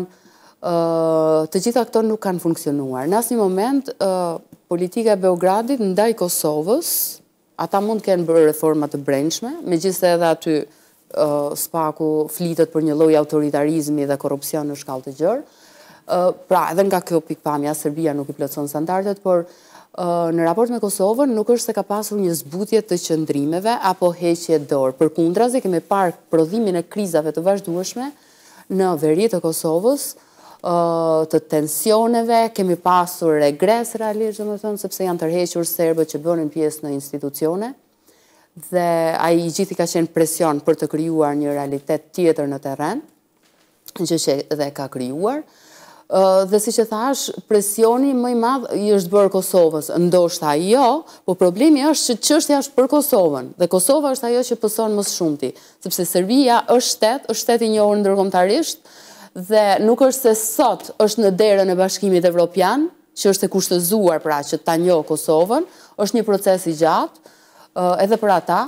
të gjitha këto nuk kanë funksionuar. Në asnjë moment, politika e Beogradit ndaj Kosovës, ata mund të kenë bërë reforma të brendshme, megjithëse edhe aty spaku flitet për një lloj autoritarizmi dhe korrupsion në shkallë të gjerë. Pra, edhe nga kjo pikpamja, Serbia nuk i plotëson standardet, por në raport me Kosovën nuk është se ka pasur një zbutje të qëndrimeve apo heqje dorë. Përkundrazi, kemi parë prodhimin e krizave të vazhdueshme në veri të Kosovës, të tensioneve, kemi pasur regres realisht, domethënë, sepse janë tërhequr serbët që bënin pjesë në institucione, dhe ai gjithi ka qenë presion për të krijuar një realitet tjetër në terren, gjë që edhe ka krijuar. Dhe si që thash, presioni më i madh i është bërë Kosovës, ndoshta jo, po problemi është që çështja është për Kosovën, dhe Kosova është ajo që pëson më shumti, sepse Serbia është shtet i njohur ndërkombëtarisht, dhe nuk është se sot është në derën e Bashkimit Evropian, që është e kushtëzuar pra që ta njohë Kosovën, është një proces i gjatë, edhe për ata,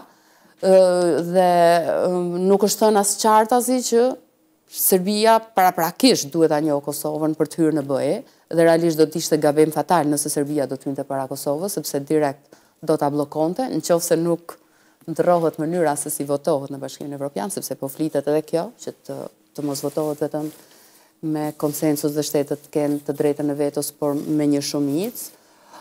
dhe nuk është thënë as qartazi që Serbia paraprakisht duhet ta njohë Kosovën për të hyrë në BE, dhe realisht do të ishte gabim fatal nëse Serbia do të hynte para Kosovës, sepse direkt do ta bllokonte, nëse nuk ndërrohet mënyra se si votohet në Bashkimin Evropian, sepse po flitet edhe kjo, që të mos votohet vetëm me konsensus dhe shtetet të kenë të drejtën e vetos, por me një shumicë.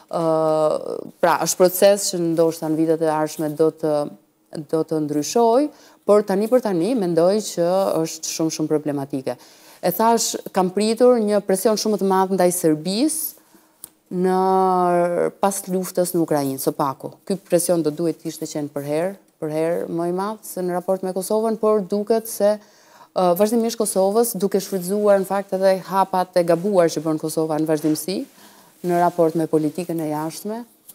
Pra, është proces që ndoshta në vitet e ardhshme do të ndryshojë, por tani për tani mendoj që është shumë problematike. E thash, kam pritur një presion shumë të madh ndaj Serbisë në pas luftës në Ukrainë, së paku. Ky presion do duhet të ishte qenë për herë më i madh se në raport me Kosovën, por duket se vazhdimisht Kosovës, duke shfrytzuar në fakt edhe hapat e gabuar që bën Kosova në vazhdimsi, në raport me politikën e jashtme,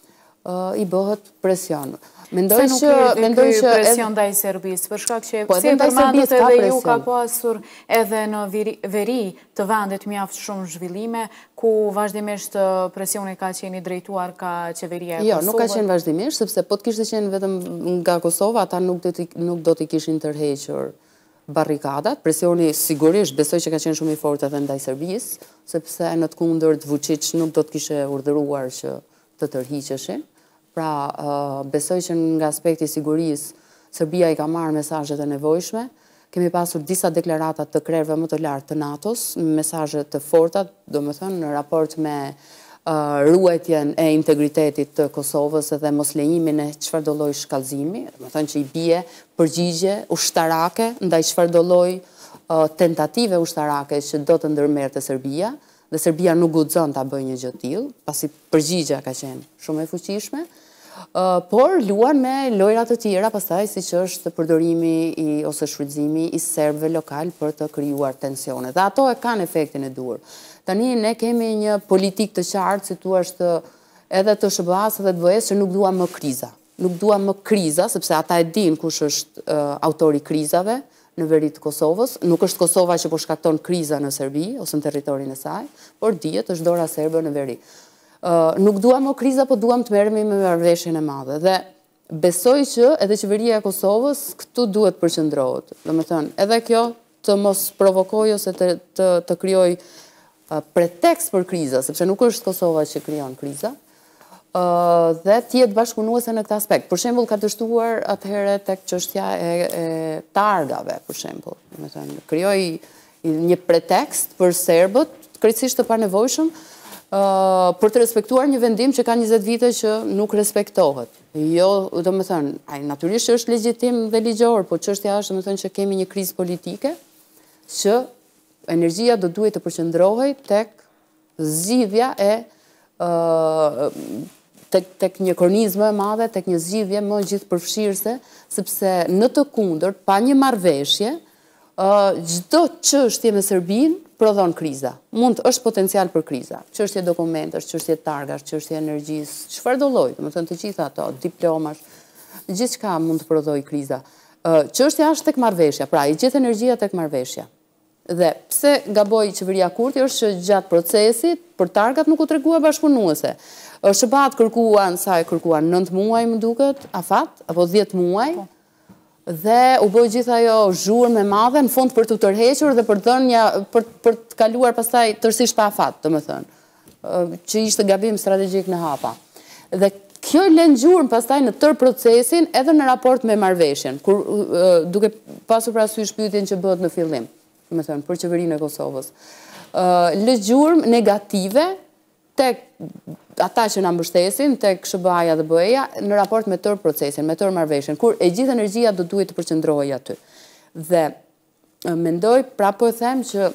i bëhet presion. Se nuk e presion ndaj Serbisë, për shkak që si e përmendët edhe ju ka pasur edhe në veri të vendet mjaft shumë zhvillime, ku vazhdimisht presioni ka qenë i drejtuar ka qeveria e Kosovës? Jo, nuk ka qenë vazhdimisht, sepse po të kishte qenë vetëm nga Kosova, ata nuk do t'i kishin tërhequr barrikadat. Presioni sigurisht besoj që ka qenë shumë i fortë edhe ndaj Serbisë, sepse në të kundërt Vučić nuk do të kishe urdhëruar që të tërhiqeshin. Pra, besoj që nga aspekti sigurisë, Serbia i ka marrë mesazhet e nevojshme. Kemi pasur disa deklarata të krerëve më të lartë të NATO-s, mesazhe të forta, domethënë në raport me ruajtjen e integritetit të Kosovës dhe mos lejimin e çfarëdo lloji shkallëzimi, domethënë që i bie përgjigje ushtarake ndaj çfarëdo lloji tentative ushtarake që do të ndërmerrte Serbia, dhe Serbia nuk guxon ta bëjë një gjë të tillë, pasi përgjigjja ka qenë shumë e fuqishme. Por luan me lojra të tjera, pastaj siç është përdorimi ose shfrytëzimi i serbëve lokal për të krijuar tensione. Dhe ato e kanë efektin e duhur. Tani ne kemi një politikë të qartë, si thua, edhe të SBA-s dhe të BE-s që nuk duam më kriza. Nuk duam më kriza, sepse ata e dinë kush është autori krizave në veri të Kosovës. Nuk është Kosova që po shkakton kriza në Serbi ose në territorin e saj, por dihet është dora serbe në veri. Nuk duam më kriza, po duam të merremi me marrëveshjen e madhe. Dhe besoj që edhe qeveria e Kosovës këtu duhet përqendrohet. Domethënë, edhe kjo të mos provokojë ose të krijojë pretekst për kriza, sepse nuk është Kosova që krijon kriza, dhe të jetë bashkëpunuese në këtë aspekt. Për shembull, ka dështuar atëherë tek çështja e targave, për shembull. Domethënë, krijoi një pretekst për serbët, krejtësisht të panevojshëm, për të respektuar një vendim që ka 20 vite që nuk respektohet. Jo, domethënë, natyrisht që është legjitim dhe ligjor, po çështja është domethënë që kemi një krizë politike që energjia do duhet të përqendrohej tek zgjidhja e tek një kornizë më e madhe, tek një zgjidhje më gjithëpërfshirëse, sepse në të kundërt, pa një marrëveshje, çdo çështje me Serbinë prodhon kriza. Është potencial për kriza. Çështje dokumentash, çështje targash, çështje energjisë, çfarëdo lloji, domethënë të gjitha ato, diplomash, gjithçka mund të prodhojë kriza. Çështja është tek marrëveshja, pra i gjithë energjia tek marrëveshja. Dhe pse gaboi qeveria Kurti është që gjatë procesit për targat nuk u tregua bashkëpunuese. SBA-t kërkuan 9 muaj, më duket, afat, apo 10 muaj. Dhe u bëj gjithë ajo zhurmë e madhe në fund për të tërhequr dhe për të kaluar pastaj tërësisht pa afat, domethënë, që ishte gabim strategjik në hapa. Dhe kjo lën zhurmë pastaj në tërë procesin edhe në raport me marrëveshjen, kur duke pasur parasysh pyetjen që bëhet në fillim, domethënë për qeverinë e Kosovës. Lë zhurmë negative tek ata që na mbështesin, tek SBA-ja dhe BE-ja, në raport me tërë procesin, me tërë marrëveshjen, kur e gjithë energjia do duhet të përqendrohej aty. Dhe mendoj, pra po e them që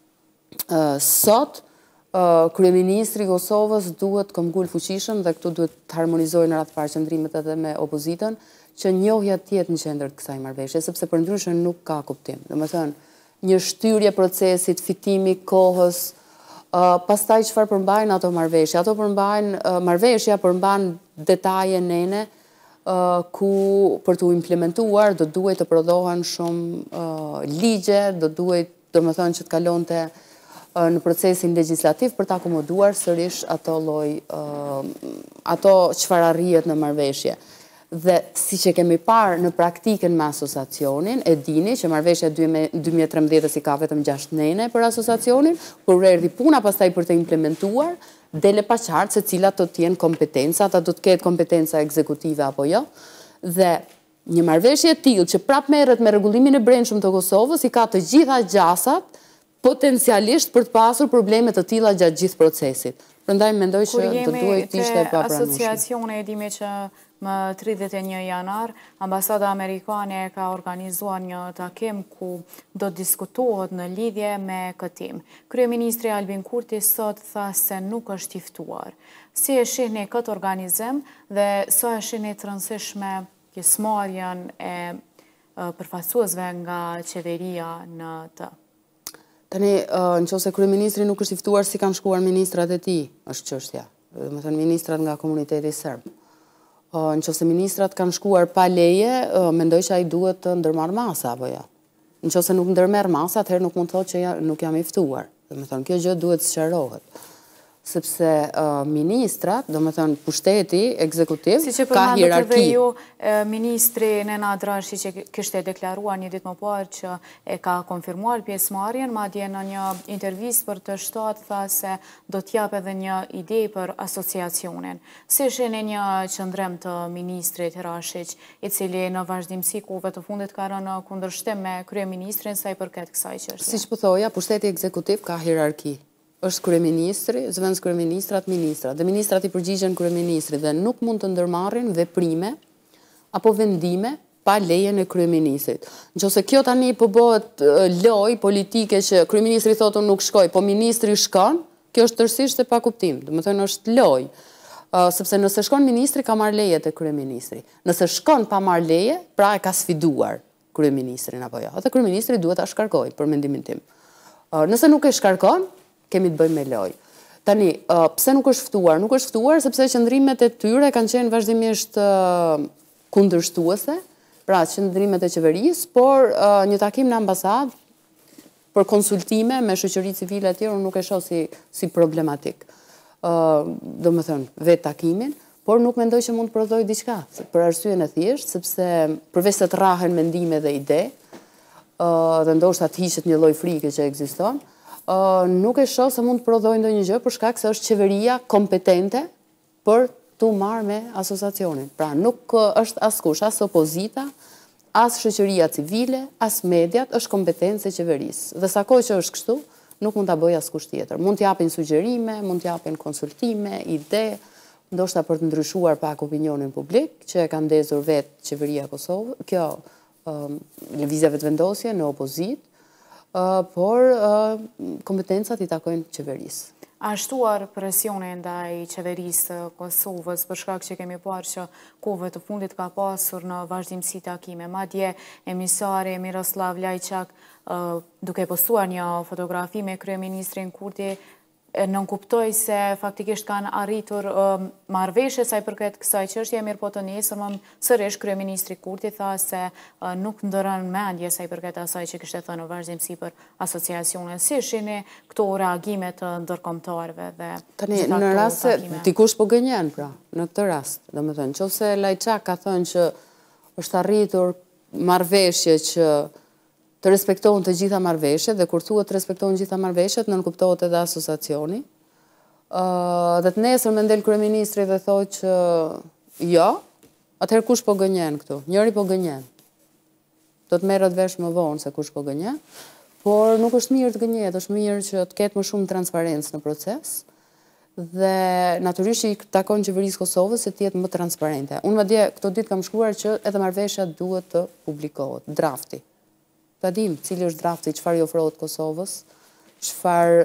sot kryeministri i Kosovës duhet këmbgul fuqishëm dhe këtu duhet të harmonizojë në radhë parë qëndrimet edhe me opozitën, që njohja të jetë në qendër të kësaj marrëveshje, sepse përndryshe nuk ka kuptim. Domethënë, një shtyrje procesit, fitimi kohës. Pastaj çfarë përmbajnë ato marrëveshje? Ato marrëveshja përmban detaje nene ku për të implementuar do duhet të prodhohen shumë ligje, do duhet domethënë që të kalonte në procesin legjislativ për të akomoduar sërish ato çfarë arrihet në marrëveshje. Dhe si që kemi parë në praktikën me asociacionin, e dini që marrëveshja 2013 i ka vetëm 6 nene për asociacionin, kur erdhi puna pastaj për të implementuar, dele pa qartë se cilat do të jenë kompetencat, a do të ketë kompetenca ekzekutive apo jo, dhe një marrëveshje e tillë që prap merret me rregullimin e brendshëm të Kosovës, i ka të gjitha gjasat potencialisht për të pasur probleme të tilla gjatë gjithë procesit. Prandaj mendoj që do duhet të ishte pa pranueshme. Asociacione e dimi që më 31 janar, ambasada amerikane ka organizuar një takim ku do të diskutohet në lidhje me këtë. Kryeministri Albin Kurti sot tha se nuk është i ftuar. Si e shihni këtë organizim dhe sa e shihni të rëndësishme pjesëmarrjen e përfaqësuesve nga qeveria në të? Tani, nëse kryeministri nuk është i ftuar, si kanë shkuar ministrat e tij, është çështja. Domethënë ministrat nga komuniteti serb. Në qofse ministrat kanë shkuar pa leje, mendoj që ai duhet të ndërmarrë masa, apo jo? Në qofse nuk ndërmerr masa, atëherë nuk mund të thotë që nuk jam i ftuar. Domethënë, kjo gjë duhet sqarohet. Sepse ministrat, domethënë pushteti ekzekutiv, ka hierarki. Si që përmendët edhe ju, ministri Nenad Drashi që kishte deklaruar një ditë më parë që e ka konfirmuar pjesëmarrjen, madje në një intervistë për të shtatë tha se do t'jap edhe një ide për asociacionin. Si shihni një qëndrem të ministrit Rashić, i cili në vazhdimsi kohëve të fundit ka rënë kundërshtim me kryeministrin sa i përket kësaj çështje? Siç po thoja, pushteti ekzekutiv ka hierarki. Është kryeministri, zëvendës kryeministrat, ministrat. Dhe ministrat i përgjigjen kryeministrit dhe nuk mund të ndërmarrin veprime apo vendime pa lejen e kryeministrit. Nëse kjo tani po bëhet lojë politike që kryeministri thotë unë nuk shkoj, po ministri shkon, kjo është tërësisht e pakuptim. Domethënë është lojë. Sepse nëse shkon ministri ka marrë leje te kryeministri. Nëse shkon pa marrë leje, pra e ka sfiduar kryeministrin apo jo. Atë kryeministri duhet ta shkarkojë për mendimin tim. Nëse nuk e shkarkon, kemi të bëjmë me lojë. Tani, pse nuk është ftuar? Nuk është ftuar sepse qëndrimet e tyre kanë qenë vazhdimisht kundërshtuese, pra qëndrimet e qeverisë, por një takim në ambasadë për konsultime me shoqëri civile e tjerë unë nuk e shoh si problematik. Domethënë, vetë takimin, por nuk mendoj që mund të prodhoj diçka, për arsyeën e thjeshtë, sepse përveç se të rrahen mendime dhe ide, dhe ndoshta të hiqet një lloj frike që ekziston, nuk e shoh se mund të prodhoj ndonjë gjë për shkak se është qeveria kompetente për t'u marrë me asociacionin. Pra nuk është askush, as opozita, as shoqëria civile, as mediat, është kompetencë e qeverisë. Dhe sa kohë që është kështu, nuk mund ta bëjë askush tjetër. Mund t'japin sugjerime, mund t'japin konsultime, ide, ndoshta për të ndryshuar pak opinionin publik, që e ka ndezur vetë qeveria e Kosovës, kjo lëvizja vetëvendosje në opozitë, por kompetencat i takojnë qeverisë. A shtuar presionin ndaj qeverisë të Kosovës për shkak që kemi parë që kohëve të fundit ka pasur në vazhdimsi takime. Madje emisari Miroslav Lajçak duke postuar një fotografi me kryeministrin Kurti nënkuptoj se faktikisht kanë arritur marrëveshje sa i përket kësaj çështje, mirë po të nesërmë sërish kryeministri Kurti tha se nuk ndërën mendje sa i përket asaj që kishte thënë në vazhdimsi për asociacionin. Si shihni këto reagime të ndërkombëtarëve dhe tani në rast se dikush po gënjen pra, në këtë rast, domethënë nëse Lajçak ka thënë që është arritur marrëveshje që të respektohen të gjitha marrëveshjet dhe kur thuhet të respektohen gjitha marrëveshjet, nënkuptohet edhe asociacioni. Dhe të nesër më ndel kryeministri dhe thotë që jo, atëherë kush po gënjen këtu? Njëri po gënjen. Do të merret vesh më vonë se kush po gënjen, por nuk është mirë të gënjet, është mirë që të ketë më shumë transparencë në proces dhe natyrisht i takon qeverisë Kosovës se të jetë më transparente. Unë madje këto ditë kam shkruar që edhe marrëveshja duhet të publikohet, drafti. Ta dim cili është drafti, çfarë i ofrohet Kosovës, çfarë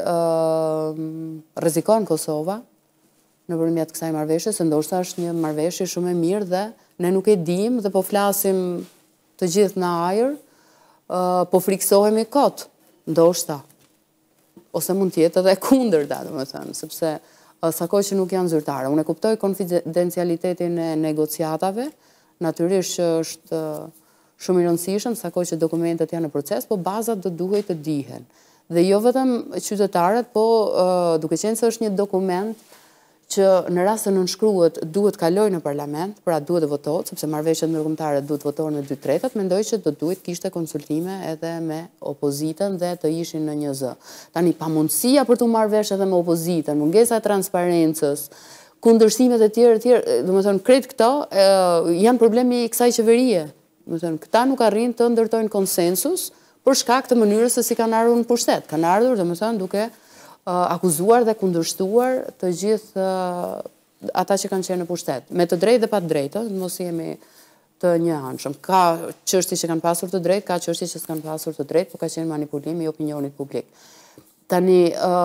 rrezikon Kosova nëpërmjet kësaj marrëveshje, se ndoshta është një marrëveshje shumë e mirë dhe ne nuk e dim dhe po flasim të gjithë në ajër, po friksohemi kot, ndoshta. Ose mund të jetë edhe kundërta, domethënë, sepse sa kohë që nuk janë zyrtare. Unë e kuptoj konfidencialitetin e negociatave, natyrisht që është shumë i rëndësishëm, sa kohë që dokumentet janë në proces, po bazat do duhet të dihen. Dhe jo vetëm qytetarët, po duke qenë se është një dokument që në rast se nënshkruhet duhet kaloj në parlament, pra duhet të votohet, sepse marrëveshjet ndërkombëtare duhet votohen me 2/3, mendoj që do duhet kishte konsultime edhe me opozitën dhe të ishin në një zë. Tani pamundësia për të marrë vesh edhe me opozitën, mungesa e transparencës, kundërshtimet e tjera, domethënë krejt këto janë problemi i kësaj qeverie. Këta nuk arrin të ndërtojnë konsensus për shkak të mënyrës se si kanë ardhur në pushtet. Kanë ardhur, domethënë, duke akuzuar dhe kundërshtuar të gjithë ata që kanë qenë në pushtet. Me të drejtë dhe pa të drejtë, mos jemi të njëanshëm. Ka çështje që kanë pasur të drejtë, ka çështje që s'kan pasur të drejtë, por ka qenë manipulimi i opinionit publik. Tani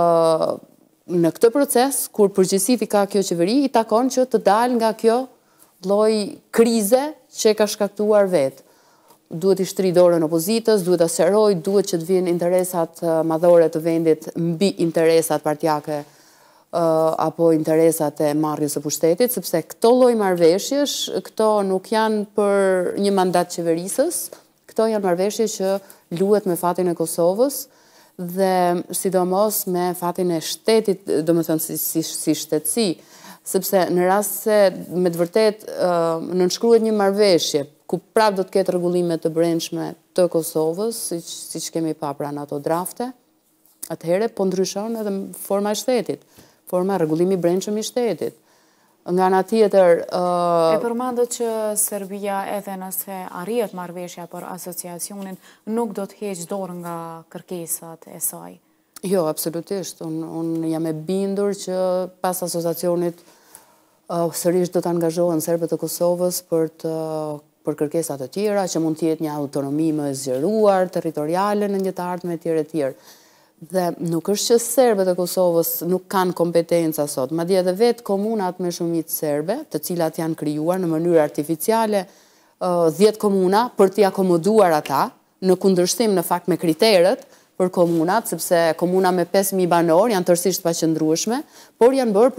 në këtë proces, kur përgjegjësisht ka kjo qeveri, i takon që të dalë nga kjo lloj krize që ka shkaktuar vetë. Duhet i shtri dorën opozitës, duhet ta sqarojë, duhet që të vinë interesat madhore të vendit mbi interesat partijake apo interesat e marrjes së pushtetit, sepse këto lloj marrëveshjesh, këto nuk janë për një mandat qeverisës, këto janë marrëveshje që luhet me fatin e Kosovës dhe sidomos me fatin e shtetit, domethënë si shtetësi, sepse në rast se me të vërtet nënshkruhet një marrëveshje ku prapë do të ketë rregullime të brendshme të Kosovës, siç kemi pa pranë ato drafte, atëherë po ndryshon edhe forma e shtetit, forma rregullimi i brendshëm i shtetit. Nga ana tjetër... E përmendët që Serbia edhe nëse arrihet marrëveshja për asociacionin, nuk do të heqë dorë nga kërkesat e saj. Jo, absolutisht. Unë jam e bindur që pas asociacionit sërish do të angazhohen serbët e Kosovës për kërkesat të tjera, që mund të jetë një autonomi më e zgjeruar, territoriale në një të ardhme e tjerë. Dhe nuk është që serbët e Kosovës nuk kanë kompetenca sot, madje edhe vetë komunat me shumicë serbe, të cilat janë krijuar në mënyrë artificiale 10 komuna për t'i akomoduar ata, në kundërshtim në fakt me kriteret për komunat, sepse komuna me 5.000 banor janë tërësisht paqëndrueshme, por janë bërë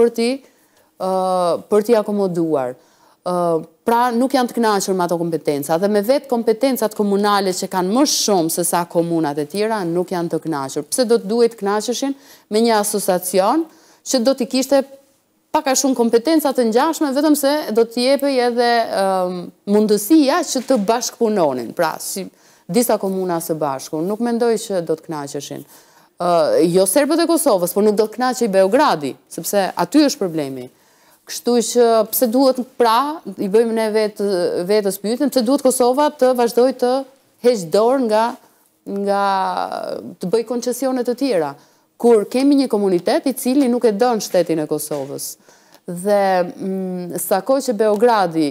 për t'i akomoduar. Pra nuk janë të kënaqur me ato kompetenca dhe me vetë kompetencat komunale që kanë më shumë se sa komunat e tjera nuk janë të kënaqur. Pse do të duhet kënaqeshin me një asociacion që do t'i kishte pak a shumë kompetenca të ngjashme, vetëm se do t'i jepej edhe mundësia që të bashkëpunonin. Pra, si disa komuna së bashku, nuk mendoj që do të kënaqeshin. Jo serbët e Kosovës, por nuk do të kënaqej Beogradi, sepse aty është problemi. Kështu që pse duhet i bëjmë ne vetës pyetjen, pse duhet Kosova të vazhdoj të heqë dorë nga të bëj koncesione të tjera, kur kemi një komunitet i cili nuk e don shtetin e Kosovës. Dhe sa kohë që Beogradi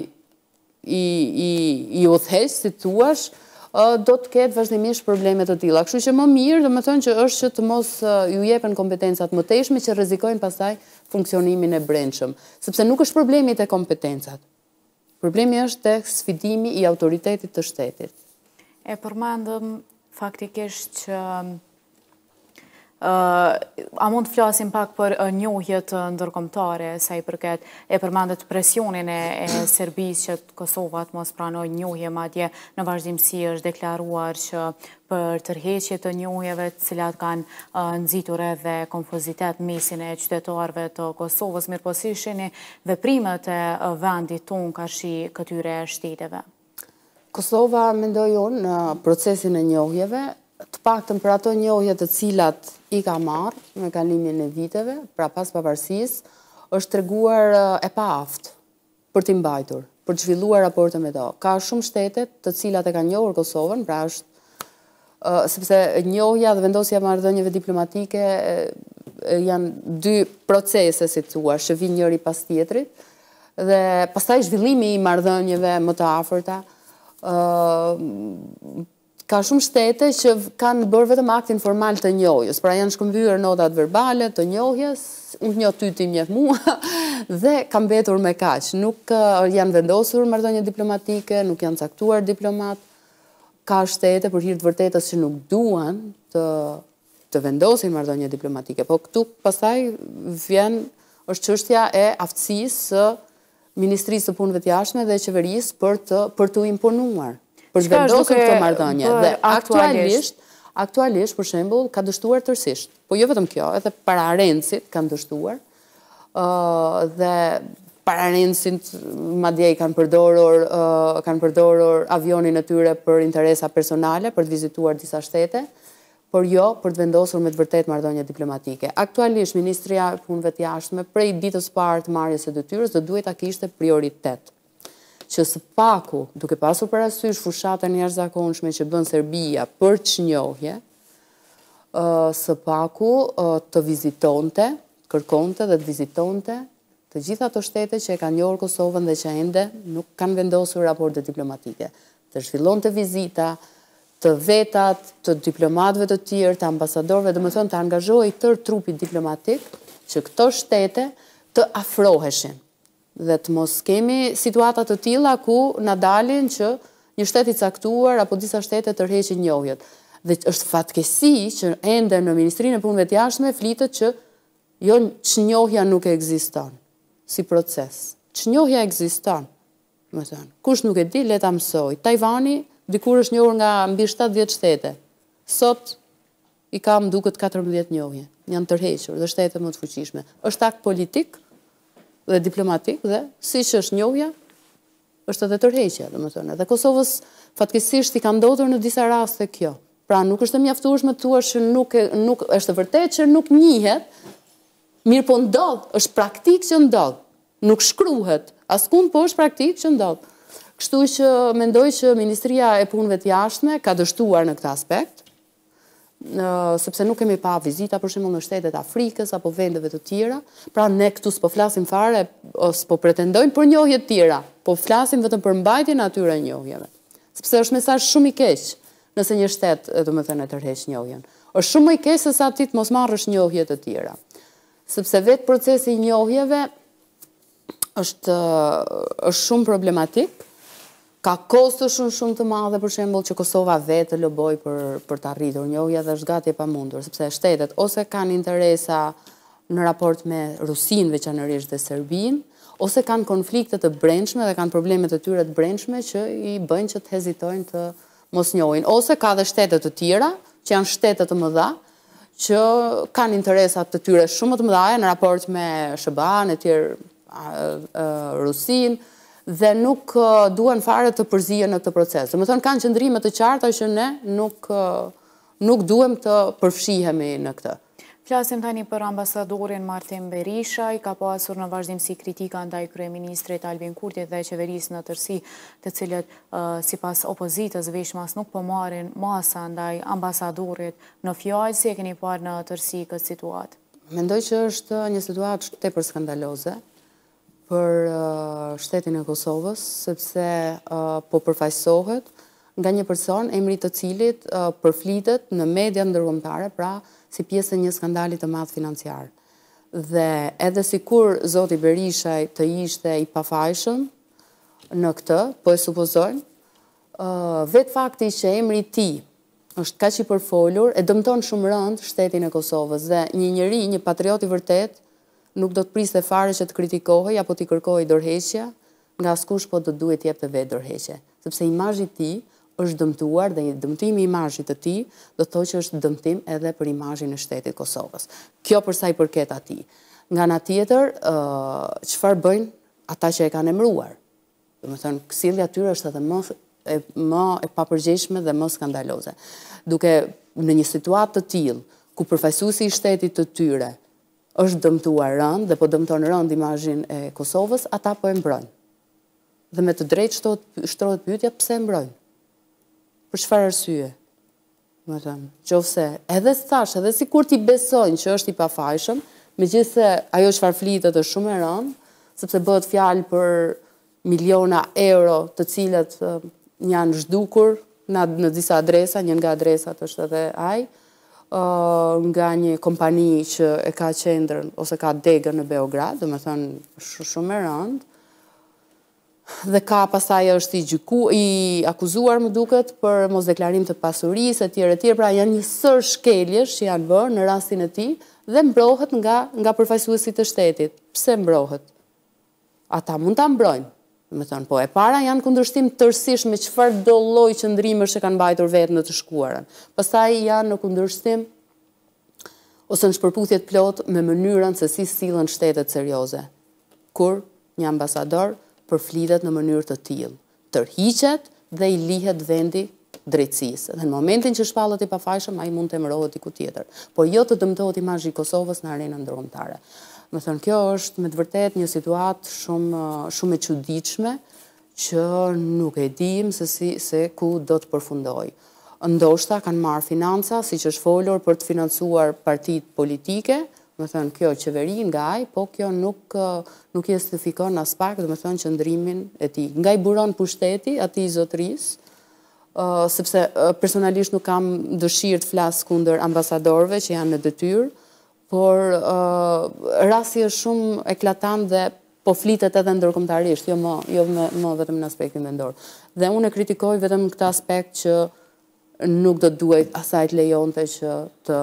i udhëheq, si thuash, do të ketë vazhdimisht probleme të tilla. Kështu që më mirë, domethënë që është që të mos ju jepen kompetencat më tejshme që rrezikojnë pastaj funksionimin e brendshëm, sepse nuk është problemi te kompetencat. Problemi është tek sfidimi i autoritetit të shtetit. E përmendëm faktikisht që a mund të flasim pak për njohjet ndërkombëtare sa i përket e përmendet presionin e Serbisë që Kosova të mos pranojë njohje, madje në vazhdimsi është deklaruar që për tërheqje të njohjeve të cilat kanë nxitur edhe konfuzitet mesin e qytetarëve të Kosovës, mirë po si shihni veprimet e vendit tonë karshi këtyre shteteve? Kosova, mendoj unë, në procesin e njohjeve, të paktën për ato njohje të cilat i ka marrë me kalimin e viteve, pra pas pavarësisë, është treguar e paaftë për t'i mbajtur, për të zhvilluar raporte me to. Ka shumë shtete të cilat e kanë njohur Kosovën, pra është sepse njohja dhe vendosja e marrëdhënieve diplomatike janë dy procese, si thua, që vijnë njëri pas tjetrit, dhe pastaj zhvillimi i marrëdhënieve më të afërta. Ka shumë shtete që kanë bërë vetëm aktin formal të njohjes, pra janë shkëmbyer notat verbale të njohjes, unë njoh ty, ti njeh mua, dhe kanë mbetur me kaq. Nuk janë vendosur marrëdhënie diplomatike, nuk janë caktuar diplomat. Ka shtete për hir të vërtetës që nuk duan të vendosin marrëdhënie diplomatike, po këtu pastaj është çështja e aftësisë së Ministrisë së Punëve të Jashtme dhe qeverisë për të imponuar, për të vendosur këto marrëdhënie. Dhe aktualisht, për shembull, ka dështuar tërësisht. Po jo vetëm kjo, edhe para Arencit kanë dështuar. Dhe para Arencit madje i kanë përdorur avionin e tyre për interesa personale, për të vizituar disa shtete, por jo për të vendosur me të vërtet marrëdhënie diplomatike. Aktualisht, Ministria e Punëve të Jashtme, prej ditës parë të marrjes së detyrës, do duhet ta kishte prioritet. Që së paku, duke pasur parasysh fushatën e jashtëzakonshme që bën Serbia për çnjohje, së paku të vizitonte, kërkonte dhe të vizitonte të gjitha ato shtete që e kanë njohur Kosovën dhe që ende nuk kanë vendosur raporte diplomatike. Të zhvillonte vizita, të vetat, të diplomatëve të tjerë, të ambasadorëve, domethënë të angazhojë tërë trupi diplomatik që këto shtete të afroheshin. Dhe të mos kemi situata të tilla ku na dalin që një shtet i caktuar apo disa shtete tërheqin njohjet. Dhe është fatkeqësi që ende në Ministrinë e Punëve të Jashtme flitet që Jo çnjohja nuk ekziston si proces. Çnjohja ekziston. Më thënë, kush nuk e di, le ta mësoj. Tajvani dikur është njohur nga mbi 70 shtete. Sot i ka më duket 14 njohje. Janë tërhequr dhe shtete më të fuqishme. Është akt politik dhe diplomatik dhe siç është njohja, është edhe tërheqja, domethënë. Dhe Kosovës fatkeqësisht i ka ndodhur në disa raste kjo. Pra nuk është e mjaftueshme të thuash që nuk është e vërtetë që nuk njihet, mirë po ndodh, është praktik që ndodh. Nuk shkruhet askund, po është praktik që ndodh. Kështu që mendoj që Ministria e Punëve të Jashtme ka dështuar në këtë aspekt, sepse nuk kemi pa vizita për shembull në shtetet Afrikës apo vendeve të tjera. Pra ne këtu s'po flasim fare, s'po pretendojmë për njohje të tjera, po flasim vetëm për mbajtjen e atyre njohjeve. Sepse është mesazh shumë i keq nëse një shtet, domethënë, e tërheq njohjen. Është shumë më i keq se sa ti të mos marrësh njohje të tjera. Sepse vetë procesi i njohjeve është shumë problematik. Ka kosto shumë të madhe, për shembull, që Kosova vetë loboj për të arritur njohja dhe është gati e pamundur, sepse shtetet ose kanë interesa në raport me Rusinë veçanërisht dhe Serbinë, ose kanë konflikte të brendshme dhe kanë probleme të tyre të brendshme që i bëjnë që të hezitojnë të mos njohin. Ose ka dhe shtetet të tjera, që janë shtetet të mëdha, që kanë interesat të tyre shumë të mëdha në raport me SBA-n, e tjerë Rusinë, dhe nuk duan fare të përzihen në këtë proces. Domethënë kanë qëndrime të qarta që ne nuk duhem të përfshihemi në këtë. Flasim tani për ambasadorin Martin Berisha, i ka pasur në vazhdimsi kritika ndaj kryeministrit Albin Kurtit dhe qeverisë në tërësi, të cilët sipas opozitës veçmas nuk po marrin masa ndaj ambasadorit në fjalë. Si e keni parë në tërësi këtë situatë? Mendoj që është një situatë tepër skandaloze për shtetin e Kosovës, sepse po përfaqësohet nga një person emri të cilit përflitet në media ndërkombëtare, pra si pjesë e një skandali të madh financiar. Dhe edhe sikur zoti Berishaj të ishte i pafajshëm në këtë, po e supozojmë, vetë fakti që emri i tij është kaq i përfolur e dëmton shumë rënd shtetin e Kosovës dhe një njeri, një patriot i vërtet, nuk do të priste fare që të kritikohej apo t'i kërkojë dorëheqja nga askush, po do duhet t'jepte vetë dorëheqje, sepse imazhi i tij është dëmtuar dhe dëmtimi i imazhit të tij do të thotë që është dëmtim edhe për imazhin e shtetit Kosovës. Kjo për sa i përket atij. Nga ana tjetër, çfarë bëjnë ata që e kanë emëruar? Domethënë, sjellja e tyre është edhe më e papërgjegjshme dhe më skandaloze. Duke në një situatë të tillë ku përfaqësuesi i shtetit të tyre është dëmtuar rënd dhe po dëmton rënd imazhin e Kosovës, ata po e mbrojnë. Dhe me të drejtë shtrohet pyetja pse e mbrojnë? Për çfarë arsye? Domethënë, qofse edhe thash, edhe sikur ti besojnë që është i pafajshëm, megjithëse ajo çfarë flitet është shumë e rëndë, sepse bëhet fjalë për miliona euro të cilët janë zhdukur në disa adresa, një nga adresat është edhe ai, nga një kompani që e ka qendrën ose ka degën në Beograd, domethënë shumë e rëndë. Dhe ka pastaj është i akuzuar më duket për mosdeklarim të pasurisë etj, pra janë një sër shkeljesh që janë bërë në rastin e tij dhe mbrohet nga përfaqësuesit të shtetit. Pse mbrohet? Ata mund ta mbrojnë. Domethënë, po e para janë kundërshtim tërësisht me çfarë do lloj qëndrimesh që kanë mbajtur vetë në të shkuarën. Pastaj janë në kundërshtim ose në shpërputhje të plot me mënyrën se si sillen shtetet serioze. Kur një ambasador përflitet në mënyrë të tillë, tërhiqet dhe i lihet vendi drejtësisë. Dhe në momentin që shpallet i pafajshëm, ai mund të emërohet diku tjetër, por jo të dëmtohet imazhi i Kosovës në arenën ndërkombëtare. Më thënë, kjo është me të vërtet një situatë shumë e çuditshme që nuk e dim se ku do të përfundoj. Ndoshta kanë marrë financa, siç është folur, për të financuar partitë politike, më thënë, kjo qeveri nga ai, po kjo nuk justifikon as pak, më thënë, qëndrimin e tij. Nga i buron pushteti atij zotërisë, sepse personalisht nuk kam dëshirë të flas kundër ambasadorëve që janë në detyrë, por rasti është shumë eklatant dhe po flitet edhe ndërkombëtarisht, jo më vetëm në aspektin vendor. Dhe unë e kritikoj vetëm këtë aspekt që nuk do duhet asaj të lejonte që të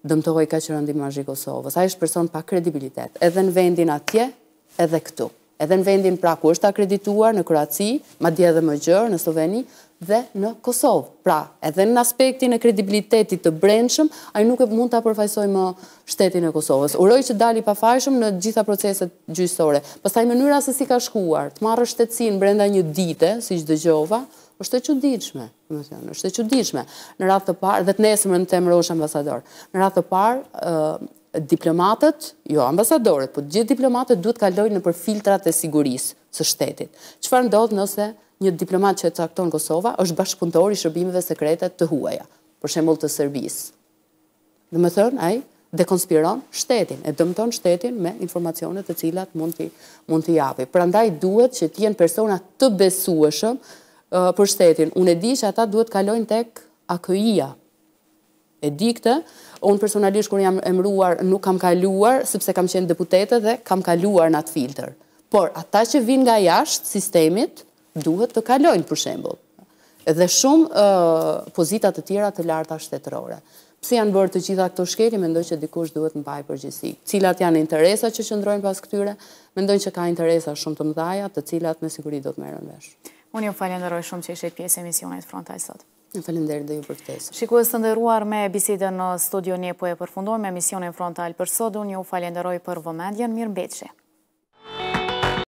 dëmtoj ka që rënd imazhi i Kosovës. Ai është person pa kredibilitet, edhe në vendin atje, edhe këtu. Edhe në vendin pra ku është akredituar në Kroaci, madje edhe më gjerë në Sloveni dhe në Kosovë. Pra, edhe në aspektin e kredibilitetit të brendshëm, ai nuk mund ta përfaqësojë më shtetin e Kosovës. Uroj që dali pafajshëm në gjitha proceset gjyqësore. Pastaj mënyra se si ka shkuar, të marrë shtetësinë brenda një dite, siç dëgjova, është e çuditshme, domethënë, është e çuditshme. Në radhë të parë, dhe të nesërmen të emërosh ambasador. Në radhë të parë, diplomatët, jo ambasadorët, po gjithë diplomatët duhet kalojnë nëpër filtrat e sigurisë së shtetit. Çfarë ndodh nëse një diplomat që e cakton Kosova është bashkëpunëtor i shërbimeve sekrete të huaja, për shembull të Serbisë. Domethënë, ai dekonspiron shtetin, e dëmton shtetin me informacione të cilat mund t'i japi. Prandaj duhet që të jenë persona të besueshëm për shtetin. Unë e di që ata duhet kalojnë tek AKI-ja. E di këtë, unë personalisht kur jam emëruar nuk kam kaluar, sepse kam qenë deputete dhe kam kaluar në atë filtr. Por ata që vinë nga jashtë sistemit duhet të kalojnë, për shembull. Dhe shumë pozitat të tjera të larta shtetërore. Pse janë bërë të gjitha këto shkelje, mendoj që dikush duhet mbajë përgjegjësi. Cilat janë interesa që qëndrojnë pas këtyre? Mendoj që ka interesa shumë të mëdha, të cilat me siguri do të merren vesh. Unë ju falenderoj shumë që ishit pjesë e emisionit Frontal sot. Faleminderit dhe ju për ftesën. Shikues të nderuar, me bisedën në studio ne po e përfundojmë emisionin Frontal për sot. Unë ju falenderoj për vëmendjen. Mirëmbëjtje.